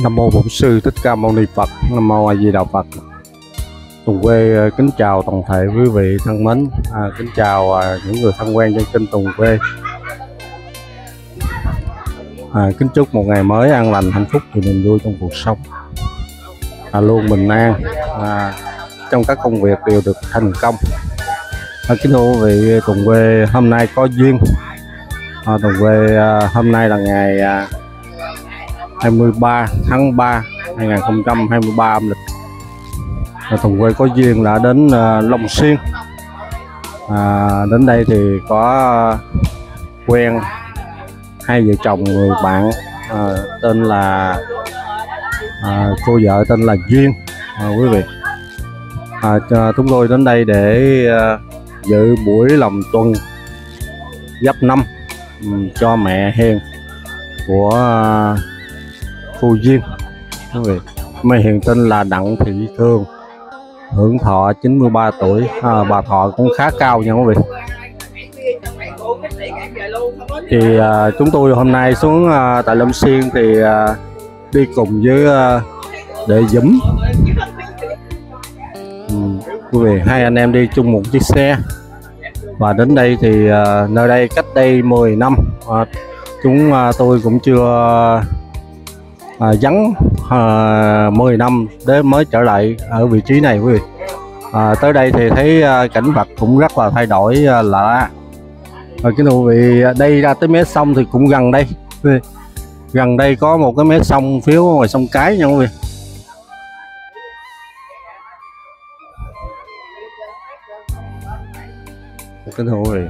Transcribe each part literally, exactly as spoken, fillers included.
Nam mô Bổn Sư Thích Ca Mâu Ni Phật. Nam mô A Di Đà Phật. Tùng Quê kính chào toàn thể quý vị thân mến, à, kính chào à, những người thân quen trên kênh Tùng Quê. À, kính chúc một ngày mới an lành, hạnh phúc và niềm vui trong cuộc sống, à, luôn bình an, à, trong các công việc đều được thành công. À, kính thưa quý vị, Tùng Quê hôm nay có duyên. À, Tùng Quê à, hôm nay là ngày à, hai mươi ba tháng ba năm hai nghìn không trăm hai mươi ba âm lịch. À, Tùng Quê có duyên đã đến à, Long Xuyên. À, đến đây thì có quen hai vợ chồng người bạn, à, tên là à, cô vợ tên là Duyên, à, quý vị. À, chúng tôi đến đây để à, dự buổi làm tuần giáp năm um, cho mẹ hiền của à, cô Duyên, quý vị. Mẹ hiền tên là Đặng Thị Thương, hưởng thọ chín mươi ba tuổi. À, bà thọ cũng khá cao nha quý vị. Thì à, chúng tôi hôm nay xuống à, tại Long Xuyên thì à, đi cùng với à, Đệ Dũng. Ừ, quý vị, hai anh em đi chung một chiếc xe và đến đây thì à, nơi đây cách đây mười năm, à, chúng à, tôi cũng chưa à, vắng à, mười năm để mới trở lại ở vị trí này quý vị. À, tới đây thì thấy à, cảnh vật cũng rất là thay đổi à, lạ. Rồi cái quý vị, đây ra tới mé sông thì cũng gần đây, gần đây có một cái mé sông phía ngoài sông Cái nha quý vị. Kính thưa quý vị,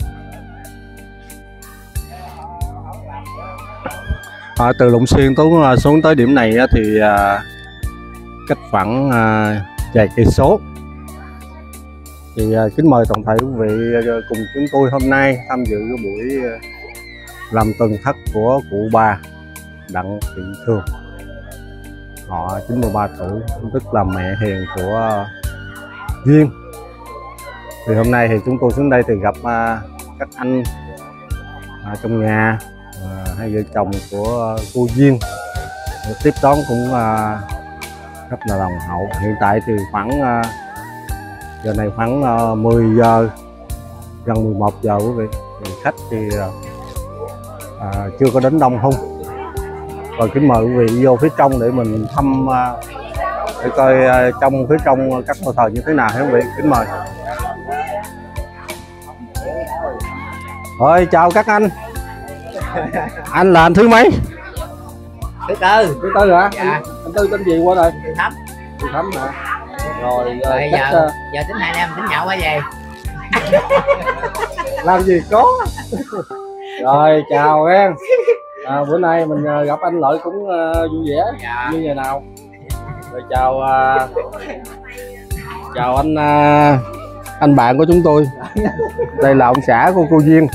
à, từ Long Xuyên xuống xuống tới điểm này thì à, cách khoảng à, vài cây số. Thì uh, kính mời toàn thể quý vị uh, cùng chúng tôi hôm nay tham dự cái buổi uh, làm tuần thất của cụ bà Đặng Thị Thương, họ chín mươi ba tuổi, tức là mẹ hiền của uh, Duyên. Thì hôm nay thì chúng tôi xuống đây thì gặp uh, các anh uh, trong nhà, uh, hai vợ chồng của uh, cô Duyên, uh, tiếp đón cũng uh, rất là đồng hậu. Hiện tại thì khoảng uh, giờ này khoảng uh, mười giờ, gần mười một giờ quý vị. Thì khách thì uh, chưa có đến đông không. Rồi kính mời quý vị vô phía trong để mình thăm, uh, để coi uh, trong phía trong các ngôi thờ như thế nào quý vị. Kính mời. Rồi chào các anh. Anh là anh thứ mấy? Thứ tư. Thứ tư hả? Dạ. Anh, anh Tư tên gì qua đây? Tư Thấm. Tư Thấm hả? Rồi, rồi chắc, giờ, uh... giờ tính hai anh em tính nhậu hay gì? Làm gì có. Rồi chào em. À, bữa nay mình gặp anh Lợi cũng uh, vui vẻ, dạ, như ngày nào. Rồi chào uh, chào anh uh, anh bạn của chúng tôi. Đây là ông xã của cô Duyên.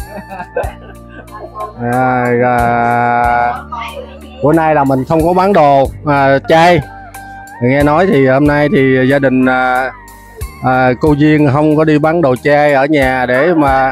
À, à, bữa nay là mình không có bán đồ à, chay. Nghe nói thì hôm nay thì gia đình à, à, cô Duyên không có đi bán đồ chay ở nhà để mà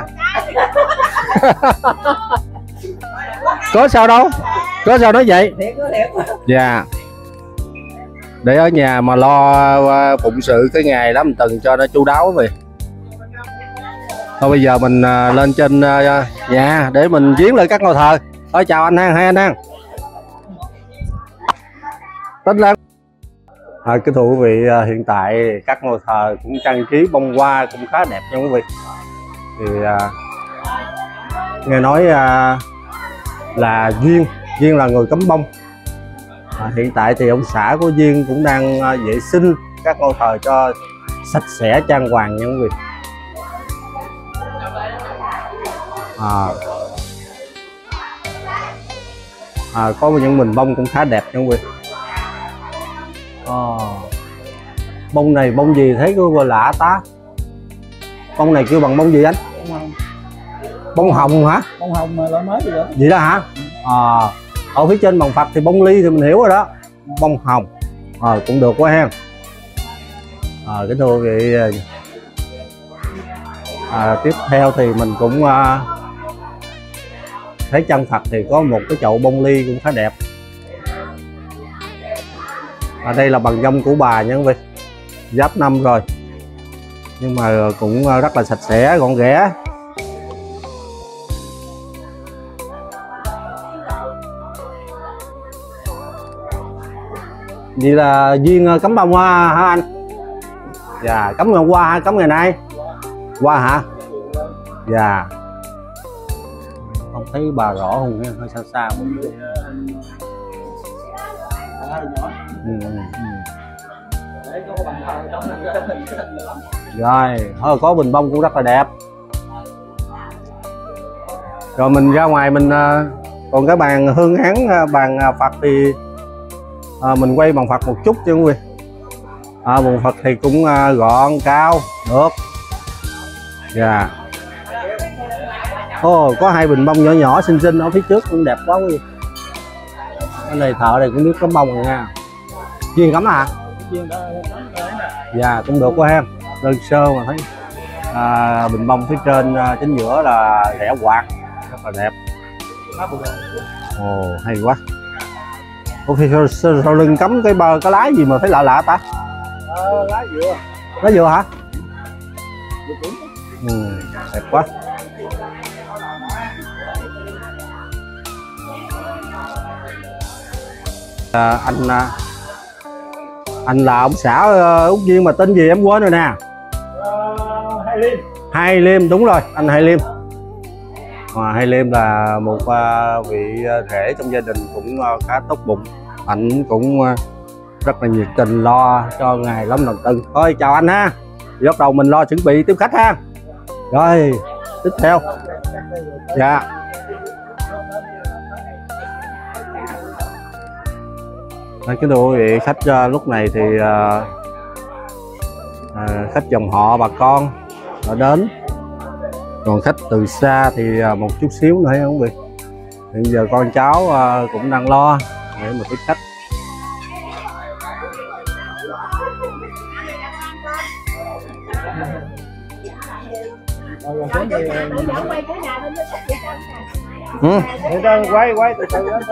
có sao đâu, có sao nói vậy. Dạ, để ở nhà mà lo phụng sự cái ngày làm tuần cho nó chu đáo vậy. Thôi bây giờ mình à, lên trên à, nhà để mình viếng lại các ngôi thờ. Thôi chào anh ha, hai anh ha. Tính lên. À, kính thưa quý vị, à, hiện tại các ngôi thờ cũng trang trí bông hoa cũng khá đẹp nha quý vị. Thì à, nghe nói à, là Duyên, Duyên là người cắm bông. À, hiện tại thì ông xã của Duyên cũng đang à, vệ sinh các ngôi thờ cho sạch sẽ trang hoàng nha quý vị. À, à, có những mình bông cũng khá đẹp nha quý vị. À, bông này bông gì thấy có gọi lạ ta. Bông này kêu bằng bông gì anh? Bông hồng. Bông hồng hả? Bông hồng mà loại mới vậy đó. Vậy đó hả? À, ở phía trên bằng Phật thì bông ly thì mình hiểu rồi đó. Bông hồng à, cũng được quá ha. À, cái thưa vị, à, tiếp theo thì mình cũng à, thấy chân Phật thì có một cái chậu bông ly cũng khá đẹp. Ở đây là bằng dông của bà nha quý vị, giáp năm rồi nhưng mà cũng rất là sạch sẽ gọn ghẽ. Vậy là duyên cắm bông hoa hả anh? Dạ, cắm ngày qua hay cắm ngày nay? Qua hả? Dạ. Không thấy bà rõ không, hơi xa xa một chút. Ừ. Rồi, thôi có bình bông cũng rất là đẹp. Rồi mình ra ngoài mình còn cái bàn hương án, bàn Phật thì à, mình quay bằng Phật một chút chứ quý vị. À, bằng Phật thì cũng à, gọn cao được. Dạ. Yeah. Ô, có hai bình bông nhỏ nhỏ xinh xinh ở phía trước cũng đẹp quá quý vị. Cái này thợ này cũng biết cắm bông rồi nha. Chuyên cắm à? Dạ, cũng được quá ha. Đơn sơ mà thấy à, bình bông phía trên à, chính giữa là rẽ quạt rất là đẹp. Ồ, hay quá. Ủa thì sao, sao, sao lưng cắm cái bờ cái lá gì mà thấy lạ lạ ta? Ờ, lá dừa. Lá dừa hả? Ừ, đẹp quá. À, anh anh là ông xã Úc Duyên mà tên gì em quên rồi nè. Ờ, Hai Liêm. Hai Liêm, đúng rồi, anh Hai Liêm. À, Hai Liêm là một uh, vị rể trong gia đình cũng uh, khá tốt bụng. Anh cũng uh, rất là nhiệt tình lo cho ngày lắm lần tư. Thôi chào anh ha. Bắt đầu mình lo chuẩn bị tiếp khách ha. Rồi tiếp theo. Dạ. Đây, cái đồ vị khách uh, lúc này thì uh, uh, khách dòng họ bà con đã đến. Còn khách từ xa thì uh, một chút xíu nữa không quý vị. Hiện giờ con cháu uh, cũng đang lo để mà tiếp khách. Ừ. Quay quay từ từ đó.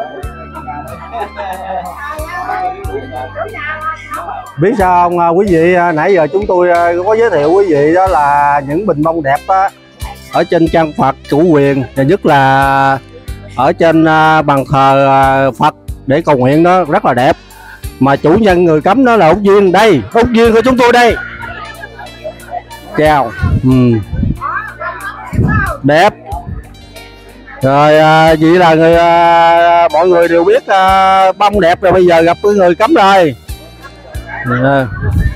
Biết sao không quý vị, nãy giờ chúng tôi có giới thiệu quý vị đó là những bình bông đẹp á, ở trên trang Phật chủ quyền, và nhất là ở trên bàn thờ Phật để cầu nguyện đó rất là đẹp. Mà chủ nhân người cắm đó là Úc Duyên, đây Úc Duyên của chúng tôi đây. Chào. Ừ. Đẹp. Rồi à, vậy là người à, mọi người đều biết à, bông đẹp rồi, bây giờ gặp cái người cắm rồi. À.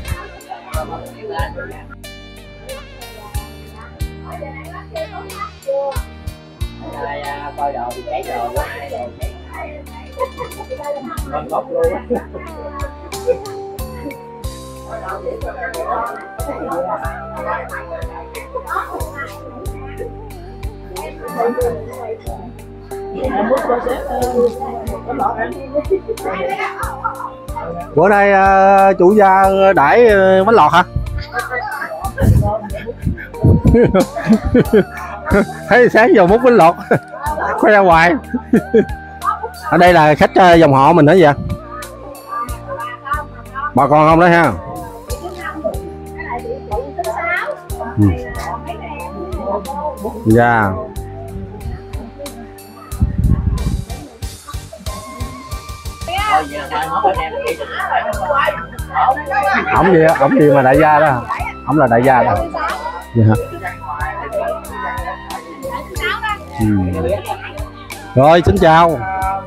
Bữa nay uh, chủ gia đãi uh, bánh lọt hả? Thấy sáng giờ múc bánh lọt khoe hoài. Ở đây là khách uh, dòng họ mình hả vậy? Bà con không đó ha? Ừ. Dạ. Yeah. Ổng gì ổng gì mà đại gia đó, ổng là đại gia đó. Dạ. Ừ. Rồi xin chào.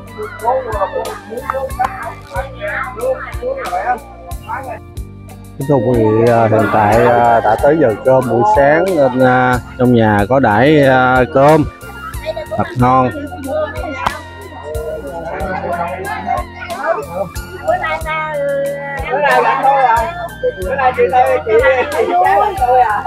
Kính thưa quý vị, hiện tại đã tới giờ cơm buổi sáng nên trong nhà có đãi cơm thật ngon. Bữa nay ta bữa nay bạn thôi à. Bữa nay chị tôi chị chị cháu tôi à.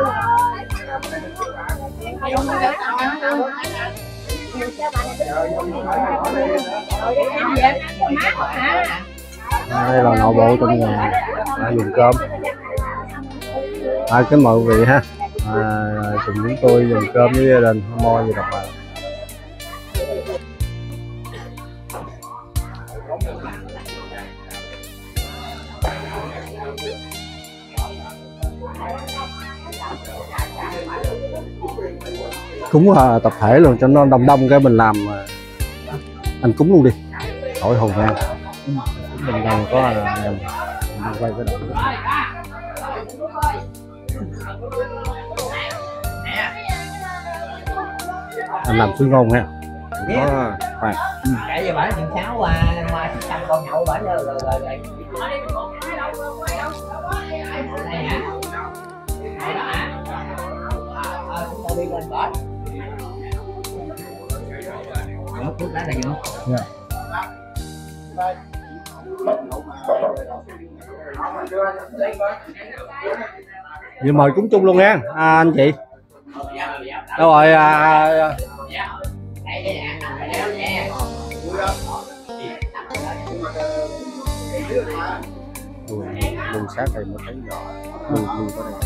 Đây là nội bộ trong nhà à, dùng cơm. À, kính mời quý vị ha, à, cùng chúng tôi dùng cơm với gia đình mo gì đọc bài. Cúng uh, tập thể luôn cho nó đông đông, cái mình làm uh, anh cúng luôn đi, khỏi hồn nha. Mình đang có uh, mình quay cái đoạn anh làm xương ngon ha. Đó, khoan. Kể về bả chừng sáu qua qua trăm con nhậu bả rồi rồi rồi. Đây hả? Đây đó hả? Ờ, chúng ta đi lên bển. Đó, thuốc lá này vô. Dạ. Vậy mời cúng chung luôn nha, à, anh chị. Đâu rồi à, à, đường sát này mới thấy rõ đường đường có này.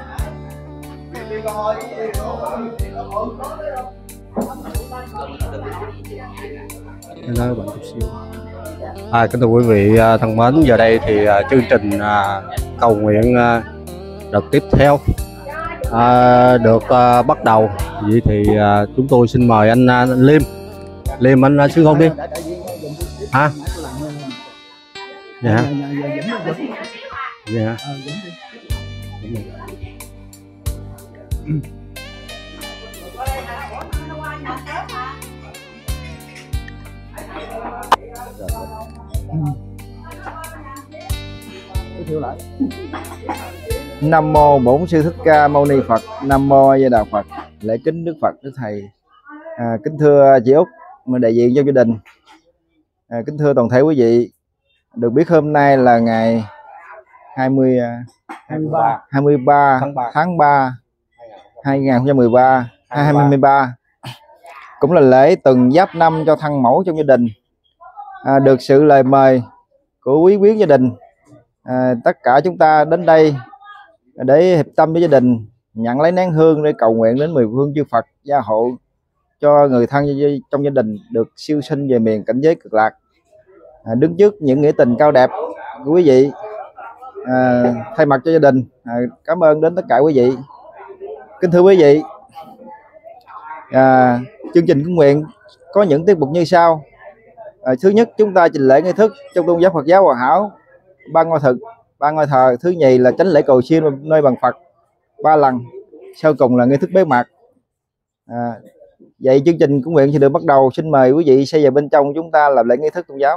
Em nói bạn chút xíu. À, kính thưa quý vị thân mến, giờ đây thì uh, chương trình uh, cầu nguyện uh, đợt tiếp theo uh, được uh, bắt đầu. Vậy thì uh, chúng tôi xin mời anh, uh, anh Liêm. Liêm anh uh, xưng hôn đi. Hả? Dạ. Dạ. Nam mô Bổn Sư Thích Ca Mâu Ni Phật. Nam mô A Di Đà Phật. Lễ kính Đức Phật, Đức Thầy. À, kính thưa chị Út, đại diện cho gia đình. À, kính thưa toàn thể quý vị, được biết hôm nay là ngày hai mươi, hai mươi ba, hai mươi ba tháng ba hai nghìn không trăm mười ba, hai nghìn không trăm hai mươi ba, cũng là lễ tuần giáp năm cho thân mẫu trong gia đình. À, được sự lời mời của quý quyến gia đình, à, tất cả chúng ta đến đây để hiệp tâm với gia đình, nhận lấy nén hương để cầu nguyện đến mười phương chư Phật gia hộ cho người thân trong gia đình được siêu sinh về miền cảnh giới cực lạc. À, đứng trước những nghĩa tình cao đẹp của quý vị, à, thay mặt cho gia đình, à, cảm ơn đến tất cả quý vị. Kính thưa quý vị, à, chương trình cúng nguyện có những tiết mục như sau. À, thứ nhất, chúng ta trình lễ nghi thức trong tôn giáo Phật giáo Hòa Hảo ba ngôi thực, ba ngôi thờ. Thứ nhì là chánh lễ cầu siêu nơi bằng Phật ba lần. Sau cùng là nghi thức bế mạc. À, vậy chương trình cúng nguyện thì được bắt đầu. Xin mời quý vị xây vào bên trong chúng ta làm lễ nghi thức tôn giáo.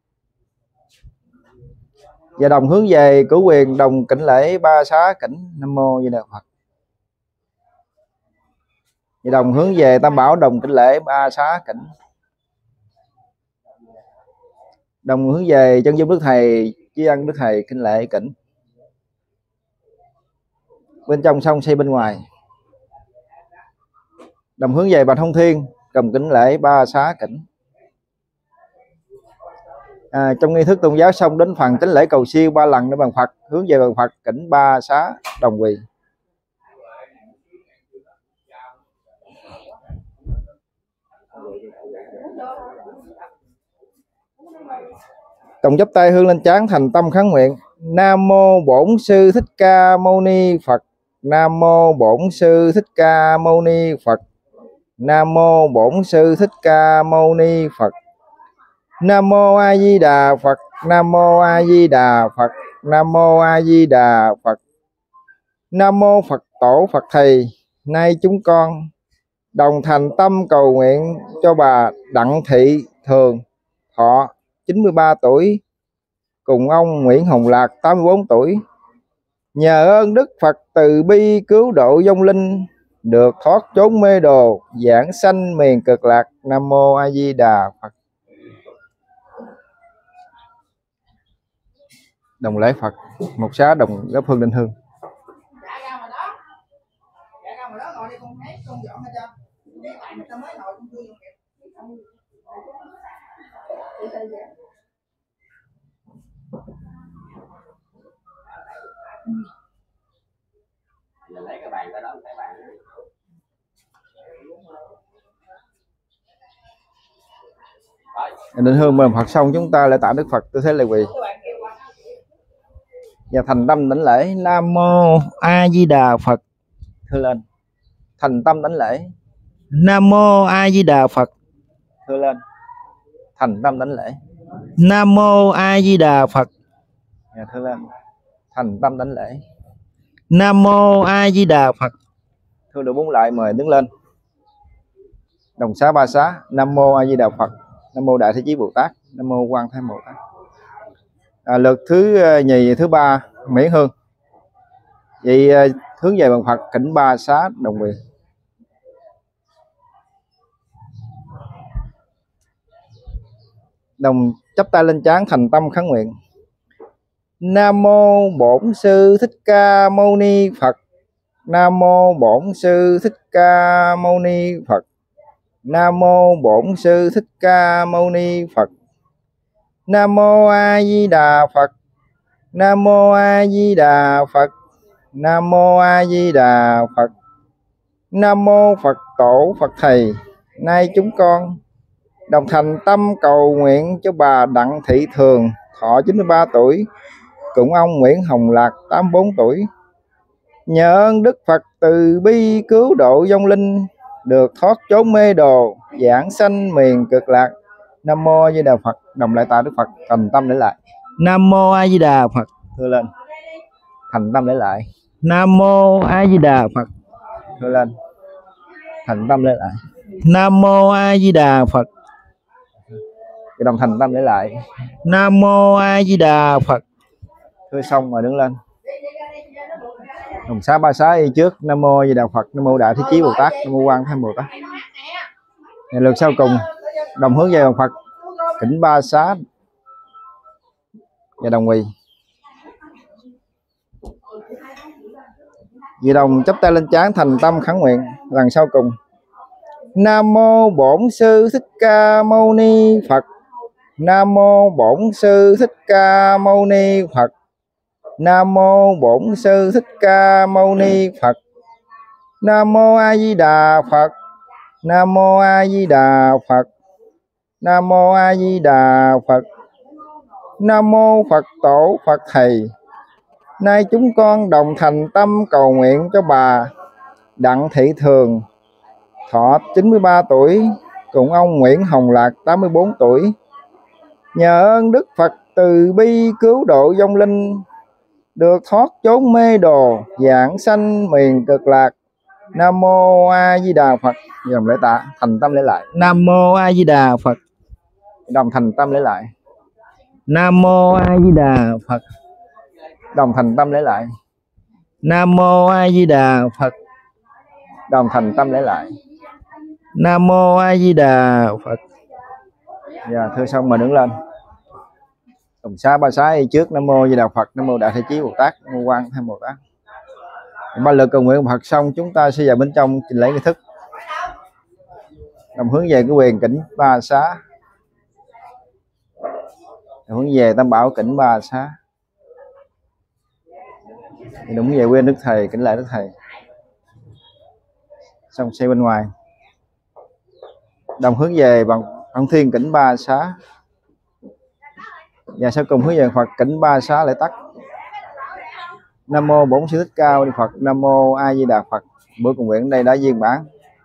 Và đồng hướng về cửu quyền, đồng kính lễ ba xá cảnh Nam mô A Di Đà Phật. Và đồng hướng về tam bảo, đồng kính lễ ba xá cảnh. Đồng hướng về chân dung Đức Thầy, tri ân Đức Thầy kính lễ cảnh. Bên trong xong xây bên ngoài. Đồng hướng về Bạch Thông Thiên, đồng kính lễ ba xá cảnh. À, trong nghi thức tôn giáo xong đến phần chánh lễ cầu siêu ba lần để bằng Phật, hướng về bằng Phật cảnh ba xá đồng quỳ. Đồng chắp tay hương lên trán thành tâm khấn nguyện. Nam mô Bổn Sư Thích Ca Mâu Ni Phật. Nam mô Bổn Sư Thích Ca Mâu Ni Phật. Nam mô Bổn Sư Thích Ca Mâu Ni Phật. Nam mô A Di Đà Phật. Nam mô A Di Đà Phật. Nam mô A Di Đà Phật. Nam mô Phật Tổ Phật Thầy. Nay chúng con đồng thành tâm cầu nguyện cho bà Đặng Thị Thường thọ chín mươi ba tuổi cùng ông Nguyễn Hồng Lạc tám mươi bốn tuổi. Nhờ ơn Đức Phật từ bi cứu độ vong linh, được thoát trốn mê đồ, giảng sanh miền cực lạc. Nam mô A Di Đà Phật. Đồng lễ Phật, một xá đồng góp hương lên hương. Lấy cái bàn tới đó, cái bàn. Định hương mời Phật xong chúng ta lại tạ Đức Phật tư thế lễ quỳ và thành tâm đảnh lễ. Nam mô A Di Đà Phật. thưa lên. Thành tâm đảnh lễ. Nam mô A Di Đà Phật, thưa lên. Thành tâm đảnh lễ. Nam mô A Di Đà Phật, dạ, thưa lên. Thành tâm đảnh lễ. Nam mô A Di Đà Phật, thưa được bốn lại mời đứng lên. Đồng xá ba xá. Nam mô A Di Đà Phật, Nam mô Đại Thế Chí Bồ Tát, Nam mô Quan Thế Bồ Tát. À, lượt thứ nhì thứ ba Mỹ Hương. Vậy hướng về bằng Phật kính ba xá đồng quyền. Đồng chắp tay lên trán thành tâm khấn nguyện. Nam mô Bổn Sư Thích Ca Mâu Ni Phật. Nam mô Bổn Sư Thích Ca Mâu Ni Phật. Nam mô Bổn Sư Thích Ca Mâu Ni Phật. Nam mô A Di Đà Phật. Nam mô A Di Đà Phật. Nam mô A Di Đà Phật. Nam mô Phật Tổ Phật Thầy. Nay chúng con đồng thành tâm cầu nguyện cho bà Đặng Thị Thường, thọ chín mươi ba tuổi, cùng ông Nguyễn Hồng Lạc tám mươi bốn tuổi. Nhờ ơn Đức Phật từ bi cứu độ vong linh, được thoát chốn mê đồ, giảng sanh miền cực lạc. Nam mô A Di Đà Phật. Đồng lại tạ Đức Phật thành tâm để lại. Nam mô A Di Đà Phật, thưa lên. Thành tâm để lại. Nam mô A Di Đà Phật, thưa lên. Thành tâm để lại. Nam mô A Di Đà Phật. Đồng thành tâm để lại. Nam mô A Di Đà Phật. Thưa xong rồi đứng lên. Đồng xá ba xá đi trước. Nam mô A Di Đà Phật, Nam mô Đại Thế Chí Bồ Tát, Nam mô Quan Thế Bồ Tát. Lượt sau cùng đồng hướng về bằng Phật kính ba xá và đồng quỳ. Vì đồng chắp tay lên trán thành tâm khấn nguyện. Lần sau cùng. Nam mô Bổn Sư Thích Ca Mâu Ni Phật. Nam mô Bổn Sư Thích Ca Mâu Ni Phật. Nam mô Bổn Sư Thích Ca Mâu Ni Phật. Nam mô A Di Đà Phật. Nam mô A Di Đà Phật. Nam mô A Di Đà Phật. Nam mô Phật Tổ Phật Thầy. Nay chúng con đồng thành tâm cầu nguyện cho bà Đặng Thị Thường, thọ chín mươi ba tuổi, cùng ông Nguyễn Hồng Lạc tám mươi bốn tuổi. Nhờ ơn Đức Phật từ bi cứu độ vong linh, được thoát chốn mê đồ, giảng sanh miền cực lạc. Nam mô A Di Đà Phật. Dòng lễ tạ thành tâm lễ lại. Nam mô A Di Đà Phật. Đồng thành tâm lễ lại. Nam mô A Di Đà Phật. Đồng thành tâm lễ lại. Nam mô A Di Đà Phật. Đồng thành tâm lễ lại. Nam mô A Di Đà Phật. Dạ, thưa xong mà đứng lên. Đồng xá ba xá đi trước. Nam mô A Di Đà Phật, Nam mô Đại Thế Chí Bồ Tát, Nam mô Quan Thế Bồ Tát. Ba lượt cầu nguyện Phật xong, chúng ta sẽ vào bên trong trình lễ nghi thức. Đồng hướng về cái quyền kính ba xá. Đồng hướng về Tam Bảo kính ba xá. Đúng về quên Đức Thầy kính lại Đức Thầy. Xong xe bên ngoài. Đồng hướng về bằng ông Thiên kính ba xá. Và sau cùng hướng về Phật kính ba xá lễ tắt. Nam mô Bổn Sư Thích Ca Mâu Ni Phật. Nam mô A Di Đà Phật. Bữa cầu nguyện đây đã viên mãn.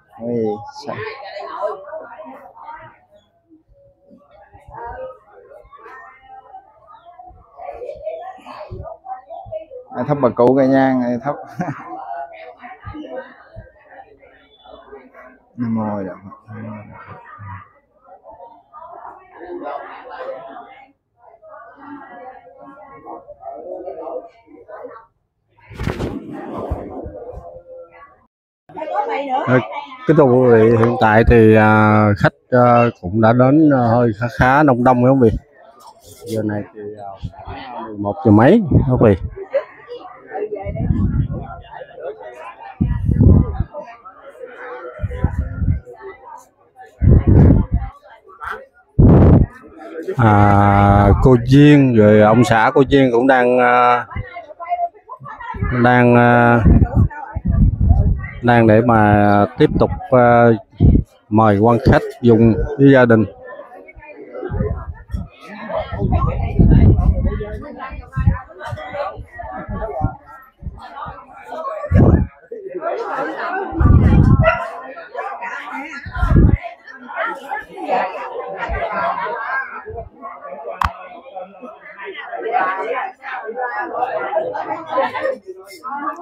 Thắp bà cụ cây nhang thắp. Nam mô Đà Phật. Kính thưa quý vị, hiện tại thì à, khách à, cũng đã đến à, hơi khá khá đông đông quý vị. Giờ này thì à, mười một giờ mấy quý vị. À, cô Duyên rồi ông xã cô Duyên cũng đang à, đang à, đang để mà tiếp tục uh, mời quan khách dùng với gia đình.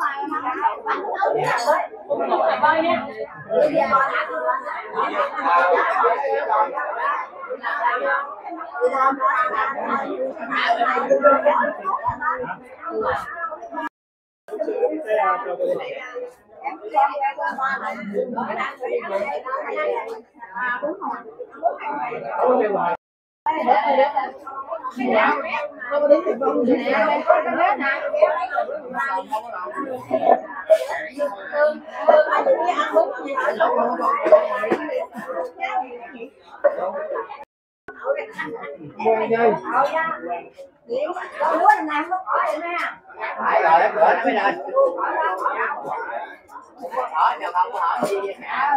Phải rồi, em gửi nó mới lên. Hỏi nào không có hỏi gì vậy hả?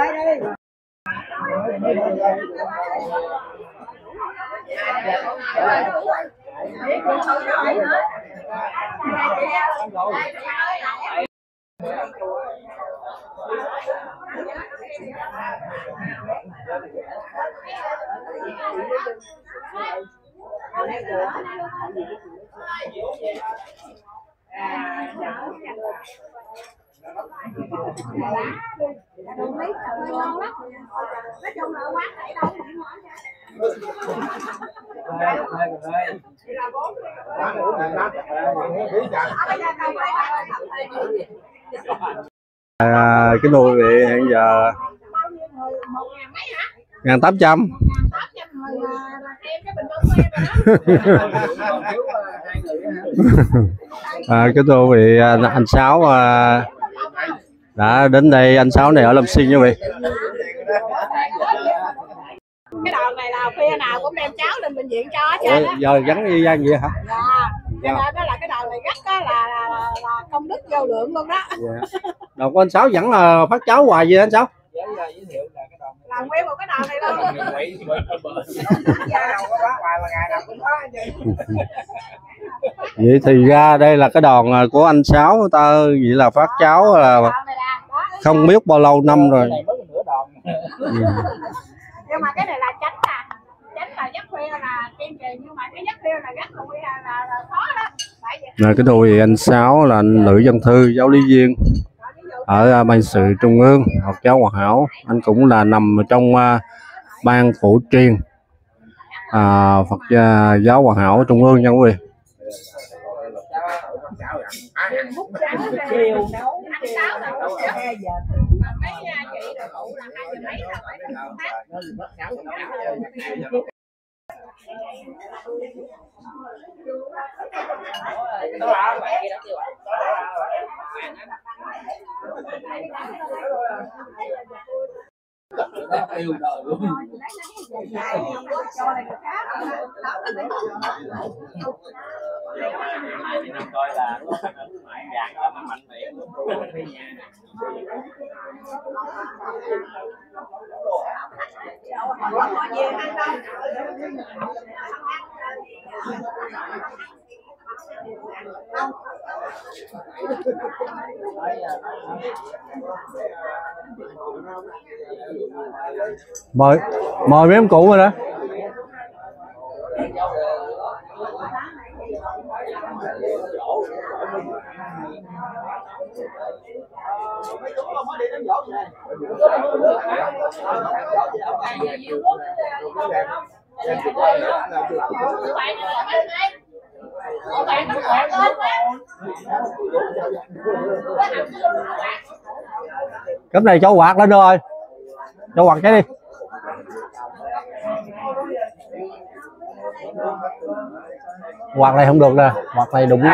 À, cái đồ quý vị hiện giờ ngàn tám trăm. À, cái đồ quý vị anh Sáu à, đã đến đây. Anh Sáu này ở Lâm Xuyên nha quý vị. Cái đòn này là khuya nào cũng đem cháu lên bệnh viện cho Ủa, giờ gắn như gian vậy hả? Dạ. Cho nên đó là cái đòn này gắt á là, là, là, là công đức vô lượng luôn đó. Dạ. Đòn của anh Sáu vẫn là phát cháo hoài vậy anh Sáu? Làm nguyên một cái đòn này luôn. Vậy thì ra đây là cái đòn của anh Sáu ta, vậy là phát cháo là không biết bao lâu năm rồi. Ừ. Nhưng mà cái này là tránh à, tránh là giấc khuya là kiên trì, nhưng mà cái giấc khuya là giấc khuya là, là, là khó đó. Rồi cái đôi anh Sáu là anh nữ dân thư, giáo lý viên ở ban sự trung ương học giáo Hòa Hảo. Anh cũng là nằm trong uh, ban phụ truyền uh, Phật uh, giáo Hòa Hảo trung ương nha quý vị. Chiều nấu ăn sáu là nấu hai giờ, mà mấy chị là phụ là hai giờ mấy là phải đi công tác. Yêu đời luôn. Coi là mạnh dạng đó, mạnh miệng mời mời mấy em cụ rồi đó. Cái này cho quạt lên rồi, cho quạt cái đi. Quạt này không được nè, quạt này đụng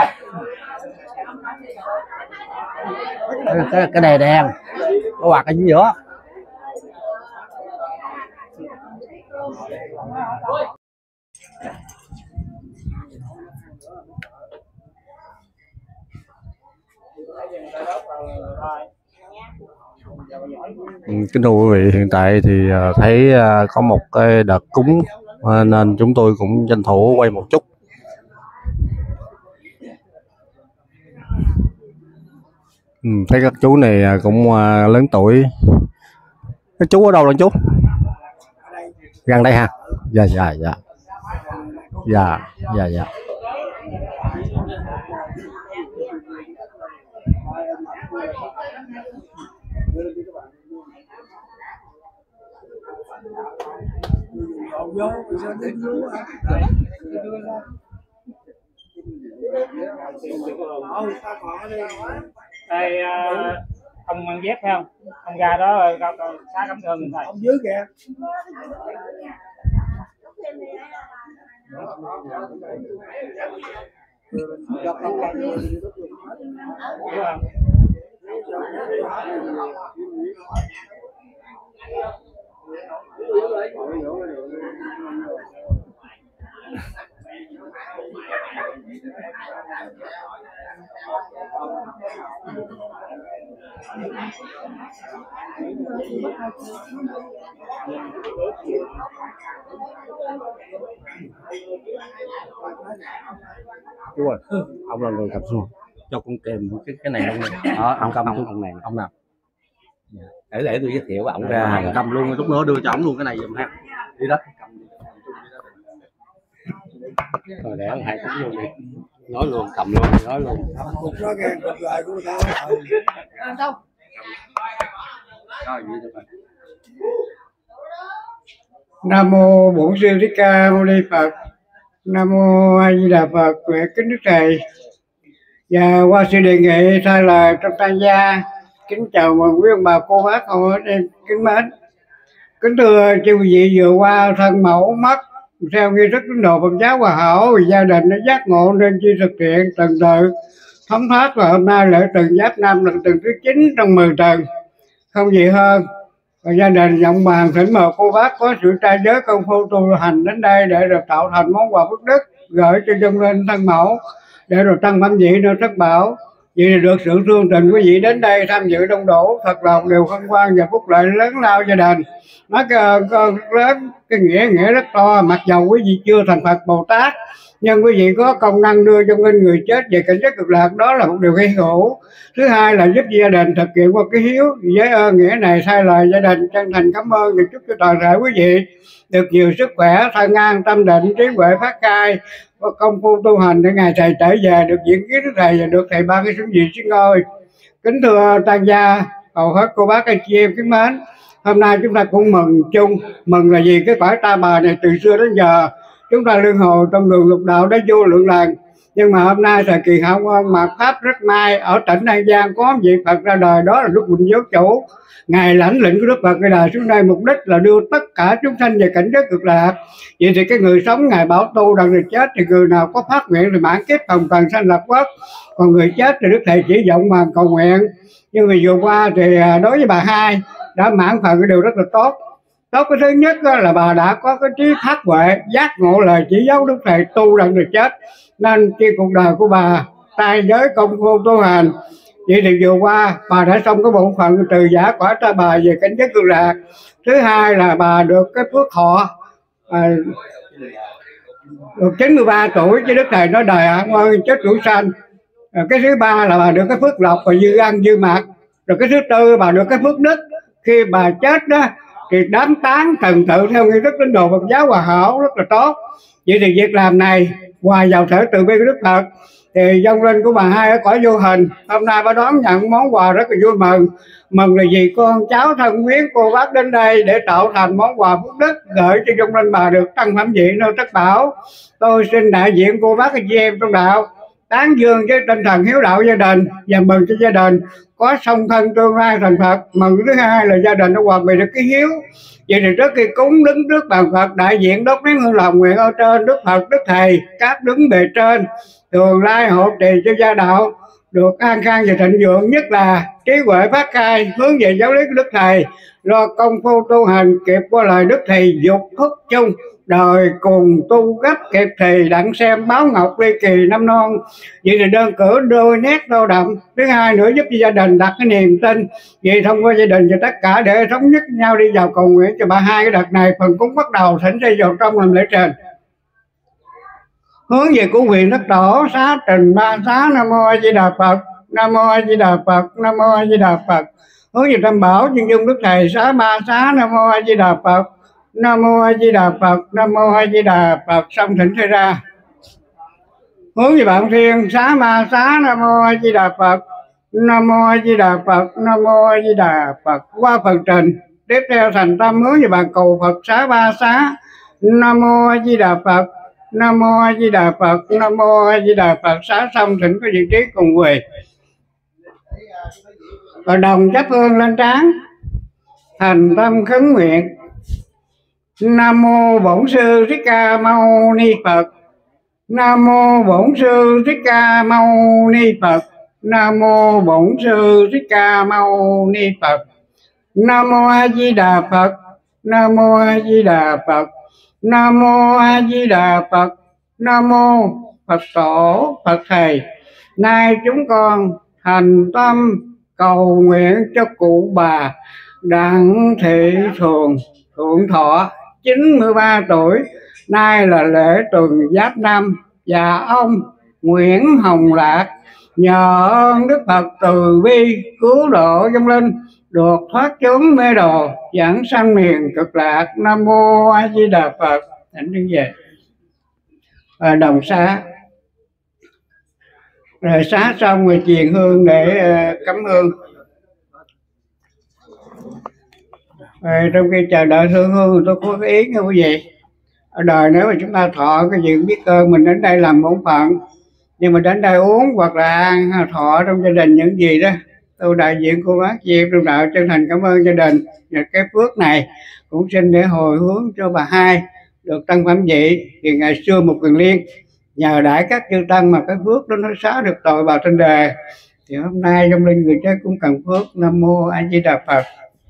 cái, cái, cái đè đèn, cái quạt ở chính giữa. Kính thưa quý vị, hiện tại thì thấy có một cái đợt cúng nên chúng tôi cũng tranh thủ quay một chút. Ừ, thấy các chú này cũng lớn tuổi. Các chú ở đâu rồi chú? Gần đây ha? Dạ dạ dạ. Dạ dạ dạ. Đây ông mang dép thấy không? Ông ra đó xá cảm ơn người thầy. Ông dưới kìa. Chú ơi, ông là người cầm xuống cho con kèm cái cái này luôn. Đó, ông cầm ông, ông này ông nào để để tôi giới thiệu với ông ra ra. cầm luôn, lúc nữa đưa cho ông luôn cái này giùm ha. Đi đó. Rồi để ông hai cũng luôn đi. Nói luôn, cầm luôn, nói luôn. Cục đó kìa, cục lại của người ta. Đâu? Rồi vậy thôi. Nam mô Bổn Sư Thích Ca Mâu Ni Phật. Nam mô A Di Đà Phật. Nguyện kính đức thầy và qua sự đề nghị thay lời trong tăng gia, kính chào mừng quý ông bà cô bác hậu em kính mến. Kính thưa chư quý vị, vừa qua thân mẫu mất theo nghi thức tín đồ Phật giáo Hòa Hảo, gia đình đã giác ngộ nên chi thực hiện tuần tự thống thoát, và hôm nay lễ tuần Giáp Năm là tuần thứ chín trong mười tuần, không gì hơn. Và gia đình vọng bàn thỉnh mời cô bác có sự trai giới công phu tu hành đến đây để được tạo thành món quà phước đức gửi cho dân linh thân mẫu để rồi tăng phẩm vị nơi thất bảo. Vì là được sự thương tình quý vị đến đây tham dự đông đủ, thật lòng đều hân hoan và phúc lợi lớn lao gia đình. Nói cái, cái lớn cái nghĩa nghĩa rất to, mặc dầu quý vị chưa thành Phật Bồ Tát, nhưng quý vị có công năng đưa cho linh người chết về cảnh giới cực lạc, đó là một điều hy hữu. Thứ hai là giúp gia đình thực hiện qua cái hiếu. Với ơn nghĩa này thay lời gia đình chân thành cảm ơn và chúc cho toàn thể quý vị được nhiều sức khỏe, thân an, tâm định, trí huệ phát khai và công phu tu hành để ngày thầy trở về được diễn kiến đức thầy và được thầy ban cái xuống vị xin ngôi. Kính thưa tăng gia, hầu hết cô bác anh chị em kính mến, hôm nay chúng ta cũng mừng chung. Mừng là gì? Cái cõi Ta Bà này từ xưa đến giờ chúng ta luân hồi trong đường lục đạo đã vô lượng lần, nhưng mà hôm nay thời kỳ hảo quan mạt pháp rất may ở tỉnh An Giang có vị Phật ra đời, đó là Đức Quỳnh Giáo Chủ. Ngài lãnh lĩnh của Đức Phật ra đời xuống đây mục đích là đưa tất cả chúng sanh về cảnh giới cực lạc. Vậy thì cái người sống Ngài bảo tu rằng người chết thì người nào có phát nguyện thì mãn kiếp hồng trần sanh lập quốc, còn người chết thì Đức Thầy chỉ vọng mà cầu nguyện. Nhưng mà vừa qua thì đối với bà hai đã mãn phần cái điều rất là tốt. Tốt cái thứ nhất là bà đã có cái trí phát huệ, giác ngộ lời chỉ dấu Đức Thầy tu rằng người chết, nên khi cuộc đời của bà tay giới công phu tu hành. Vậy thì vừa qua bà đã xong cái bổn phận từ giả cõi Ta Bà về cảnh giới cực lạc. Thứ hai là bà được cái phước thọ à, được chín mươi ba tuổi chứ Đức Thầy nói đời hạnh ơi chết tuổi sanh. Rồi cái thứ ba là bà được cái phước lộc và dư ăn dư mặc. Rồi cái thứ tư bà được cái phước đức, khi bà chết đó thì đám táng thần tự theo nghi thức tín đồ Phật giáo Hòa Hảo rất là tốt. Vậy thì việc làm này hòa vào thể từ bi của Đức Phật thì dâng linh của bà hai ở cõi vô hình hôm nay bà đón nhận món quà rất là vui mừng. Mừng là vì con cháu thân quyến cô bác đến đây để tạo thành món quà phước đức gửi cho dâng linh bà được tăng phẩm vị nơi thất bảo. Tôi xin đại diện cô bác anh chị em trong đạo tán dương với tinh thần hiếu đạo gia đình và mừng cho gia đình có song thân tương lai thành Phật. Mừng thứ hai là gia đình đã hoàn bị được cái hiếu. Vậy thì trước khi cúng đứng trước bàn Phật, đại diện đốt nén hương lòng nguyện ở trên Đức Phật, Đức Thầy, các đứng bề trên thường lai hộ trì cho gia đạo được an khang và thịnh vượng, nhất là trí huệ phát khai hướng về giáo lý của Đức Thầy, lo công phu tu hành kịp qua lời Đức Thầy dục thúc chung, đời cùng tu gấp kịp thì đặng xem báo ngọc ly kỳ năm non. Vậy thì đơn cử đôi nét đô đậm. Thứ hai nữa giúp cho gia đình đặt cái niềm tin, vậy thông qua gia đình và tất cả để thống nhất nhau đi vào cầu nguyện cho bà hai. Cái đợt này phần cúng bắt đầu thỉnh xây vào trong làm lễ trình. Hướng về của quyền đất tổ xá trình ba xá. Nam mô A Di Đà Phật, Nam mô A Di Đà Phật, Nam mô A Di Đà Phật. Hướng về Tam Bảo chân dung Đức Thầy xá ba xá. Nam mô A Di Đà Phật, Nam mô A Di Đà Phật, Nam mô A Di Đà Phật. Xong thỉnh thay ra. Hướng về Bạn Thiên xá ma xá. Nam mô A Di Đà Phật, Nam mô A Di Đà Phật. Nam mô A Di Đà Phật. Qua phần trình. Tiếp theo thành tâm hướng về bàn cầu Phật xá ba xá. Nam mô A Di Đà Phật. Nam mô A Di Đà Phật. Nam mô A Di Đà Phật. Xá xong thỉnh có vị trí cùng quỳ. Và đồng chấp hương lên trán, thành tâm khấn nguyện. Nam mô Bổn Sư Thích Ca Mâu Ni Phật. Nam mô Bổn Sư Thích Ca Mâu Ni Phật. Nam mô Bổn Sư Thích Ca Mâu Ni Phật. Nam mô A Di Đà Phật. Nam mô A Di Đà Phật. Nam mô A Di Đà Phật. Nam mô Phật Tổ Phật Thầy. Nay chúng con thành tâm cầu nguyện cho cụ bà Đặng Thị Thường Thượng Thọ chín mươi ba tuổi, nay là lễ tuần Giáp Năm, và ông Nguyễn Hồng Lạc nhờ ơn Đức Phật từ bi cứu độ vong linh, được thoát chốn mê đồ, giảng sanh miền cực lạc. Nam mô A Di Đà Phật. Thỉnh đứng về. À, đồng xá. Rồi xá xong rồi truyền hương để uh, cắm hương. Rồi, trong khi chờ đợi hương hương tôi có cái ý như quý vị. Ở đời nếu mà chúng ta thọ cái gì biết ơn, mình đến đây làm bổn phận, nhưng mà đến đây uống hoặc là ăn thọ trong gia đình những gì đó, tôi đại diện cô bác chị em trong đạo chân thành cảm ơn gia đình. Và cái phước này cũng xin để hồi hướng cho bà hai được tăng phẩm vị. Thì ngày xưa một quyền liên nhờ đãi các chư tăng mà cái phước đó nó xóa được tội vào trên đề, thì hôm nay trong linh người chết cũng cần phước. Nam mô A Di Đà Phật.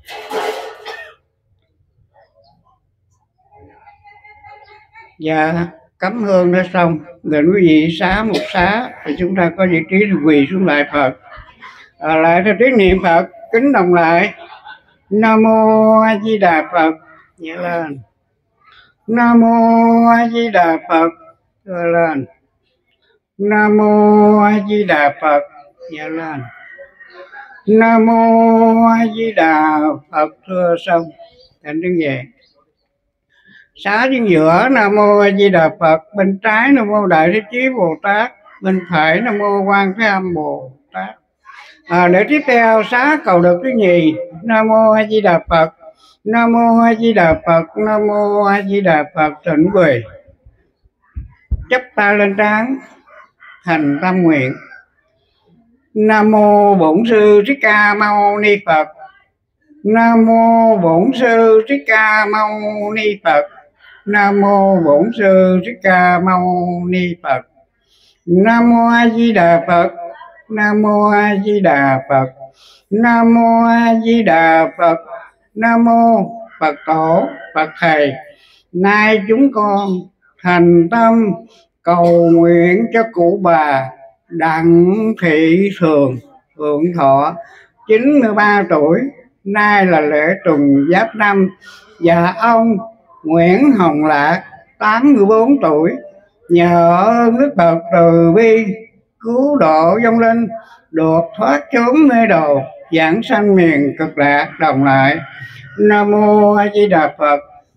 Dạ, cắm hương đã xong, rồi quý vị xá một xá thì chúng ta có vị trí quỳ xuống lại Phật. À, lại theo tiếng niệm Phật kính đồng lại. Nam mô A Di Đà Phật. Nhớ lên. Nam mô A Di Đà Phật. Nhớ lên. Nam mô A Di Đà Phật. Nhớ lên. Nam mô A Di Đà Phật. Thưa xong thành đứng về. Xá trên giữa Nam mô A Di Đà Phật, bên trái Nam mô Đại Thế Chí Bồ Tát, bên phải Nam mô Quan Thế Âm Bồ Tát. À, để tiếp theo xá cầu được thứ nhì. Nam mô A Di Đà Phật. Nam mô A Di Đà Phật. Nam mô A Di Đà Phật. Thỉnh quỳ. Chắp tay lên trán, thành tâm nguyện. Nam mô Bổn Sư Thích Ca Mâu Ni Phật. Nam mô Bổn Sư Thích Ca Mâu Ni Phật. Nam mô Bổn Sư Thích Ca Mâu Ni Phật. Nam mô A Di Đà Phật. Nam mô A Di Đà Phật. Nam mô A Di Đà Phật. Nam mô Phật Tổ Phật Thầy. Nay chúng con thành tâm cầu nguyện cho cụ bà Đặng Thị Thường Thượng Thọ chín mươi ba tuổi, nay là lễ tuần Giáp Năm, và ông Nguyễn Hồng Lạc tám mươi bốn tuổi, nhờ ơn Đức Phật từ bi cứu độ vong linh, được thoát chốn mê đồ, giảng sanh miền cực lạc. Đồng lại. Nam mô A Di Đà Phật.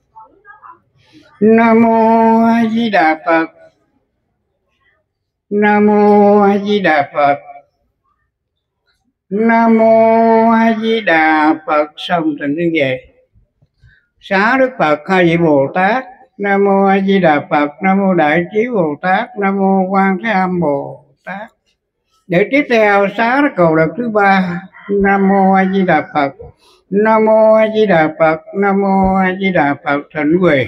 Nam mô A Di Đà Phật. Nam mô A Di Đà Phật. Nam mô A Di Đà Phật. Xong thành đứng về. Xá Đức Phật hai vị Bồ Tát. Nam mô A Di Đà Phật. Nam mô Đại Trí Bồ Tát. Nam mô Quan Thế Âm Bồ Tát. Để tiếp theo xá cầu đợt thứ ba. Nam mô A Di Đà Phật. Nam mô A Di Đà Phật. Nam mô A Di Đà Phật. Thỉnh quỳ.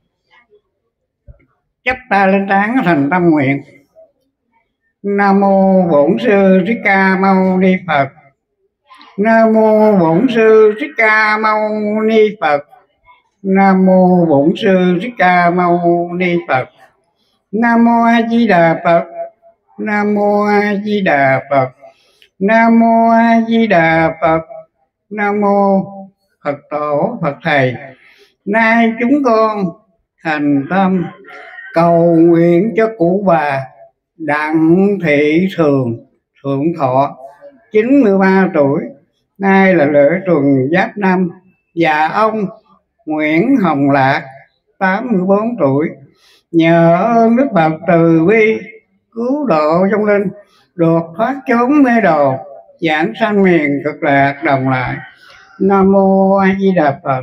Chắp tay lên trán thành tâm nguyện. Nam mô Bổn Sư Thích Ca Mâu Ni Phật. Nam mô Bổn Sư Thích Ca Mâu Ni Phật. Nam mô Bổn Sư Thích Ca Mâu Ni Phật. Nam mô A Di Đà Phật. Nam mô A Di Đà Phật. Nam mô A Di Đà Phật. Nam mô Phật Tổ Phật Thầy. Nay chúng con thành tâm cầu nguyện cho cụ bà Đặng Thị Thường Thượng Thọ chín mươi ba tuổi, nay là lễ tuần Giáp Năm, và ông Nguyễn Hồng Lạc tám mươi bốn tuổi, nhờ ơn Đức Phật từ bi cứu độ vong linh, được thoát chốn mê đồ, giảng sanh miền cực lạc đồng lại. Nam mô A Di Đà Phật.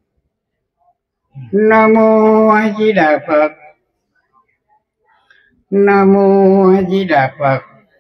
Nam mô A Di Đà Phật. Nam mô A Di Đà Phật.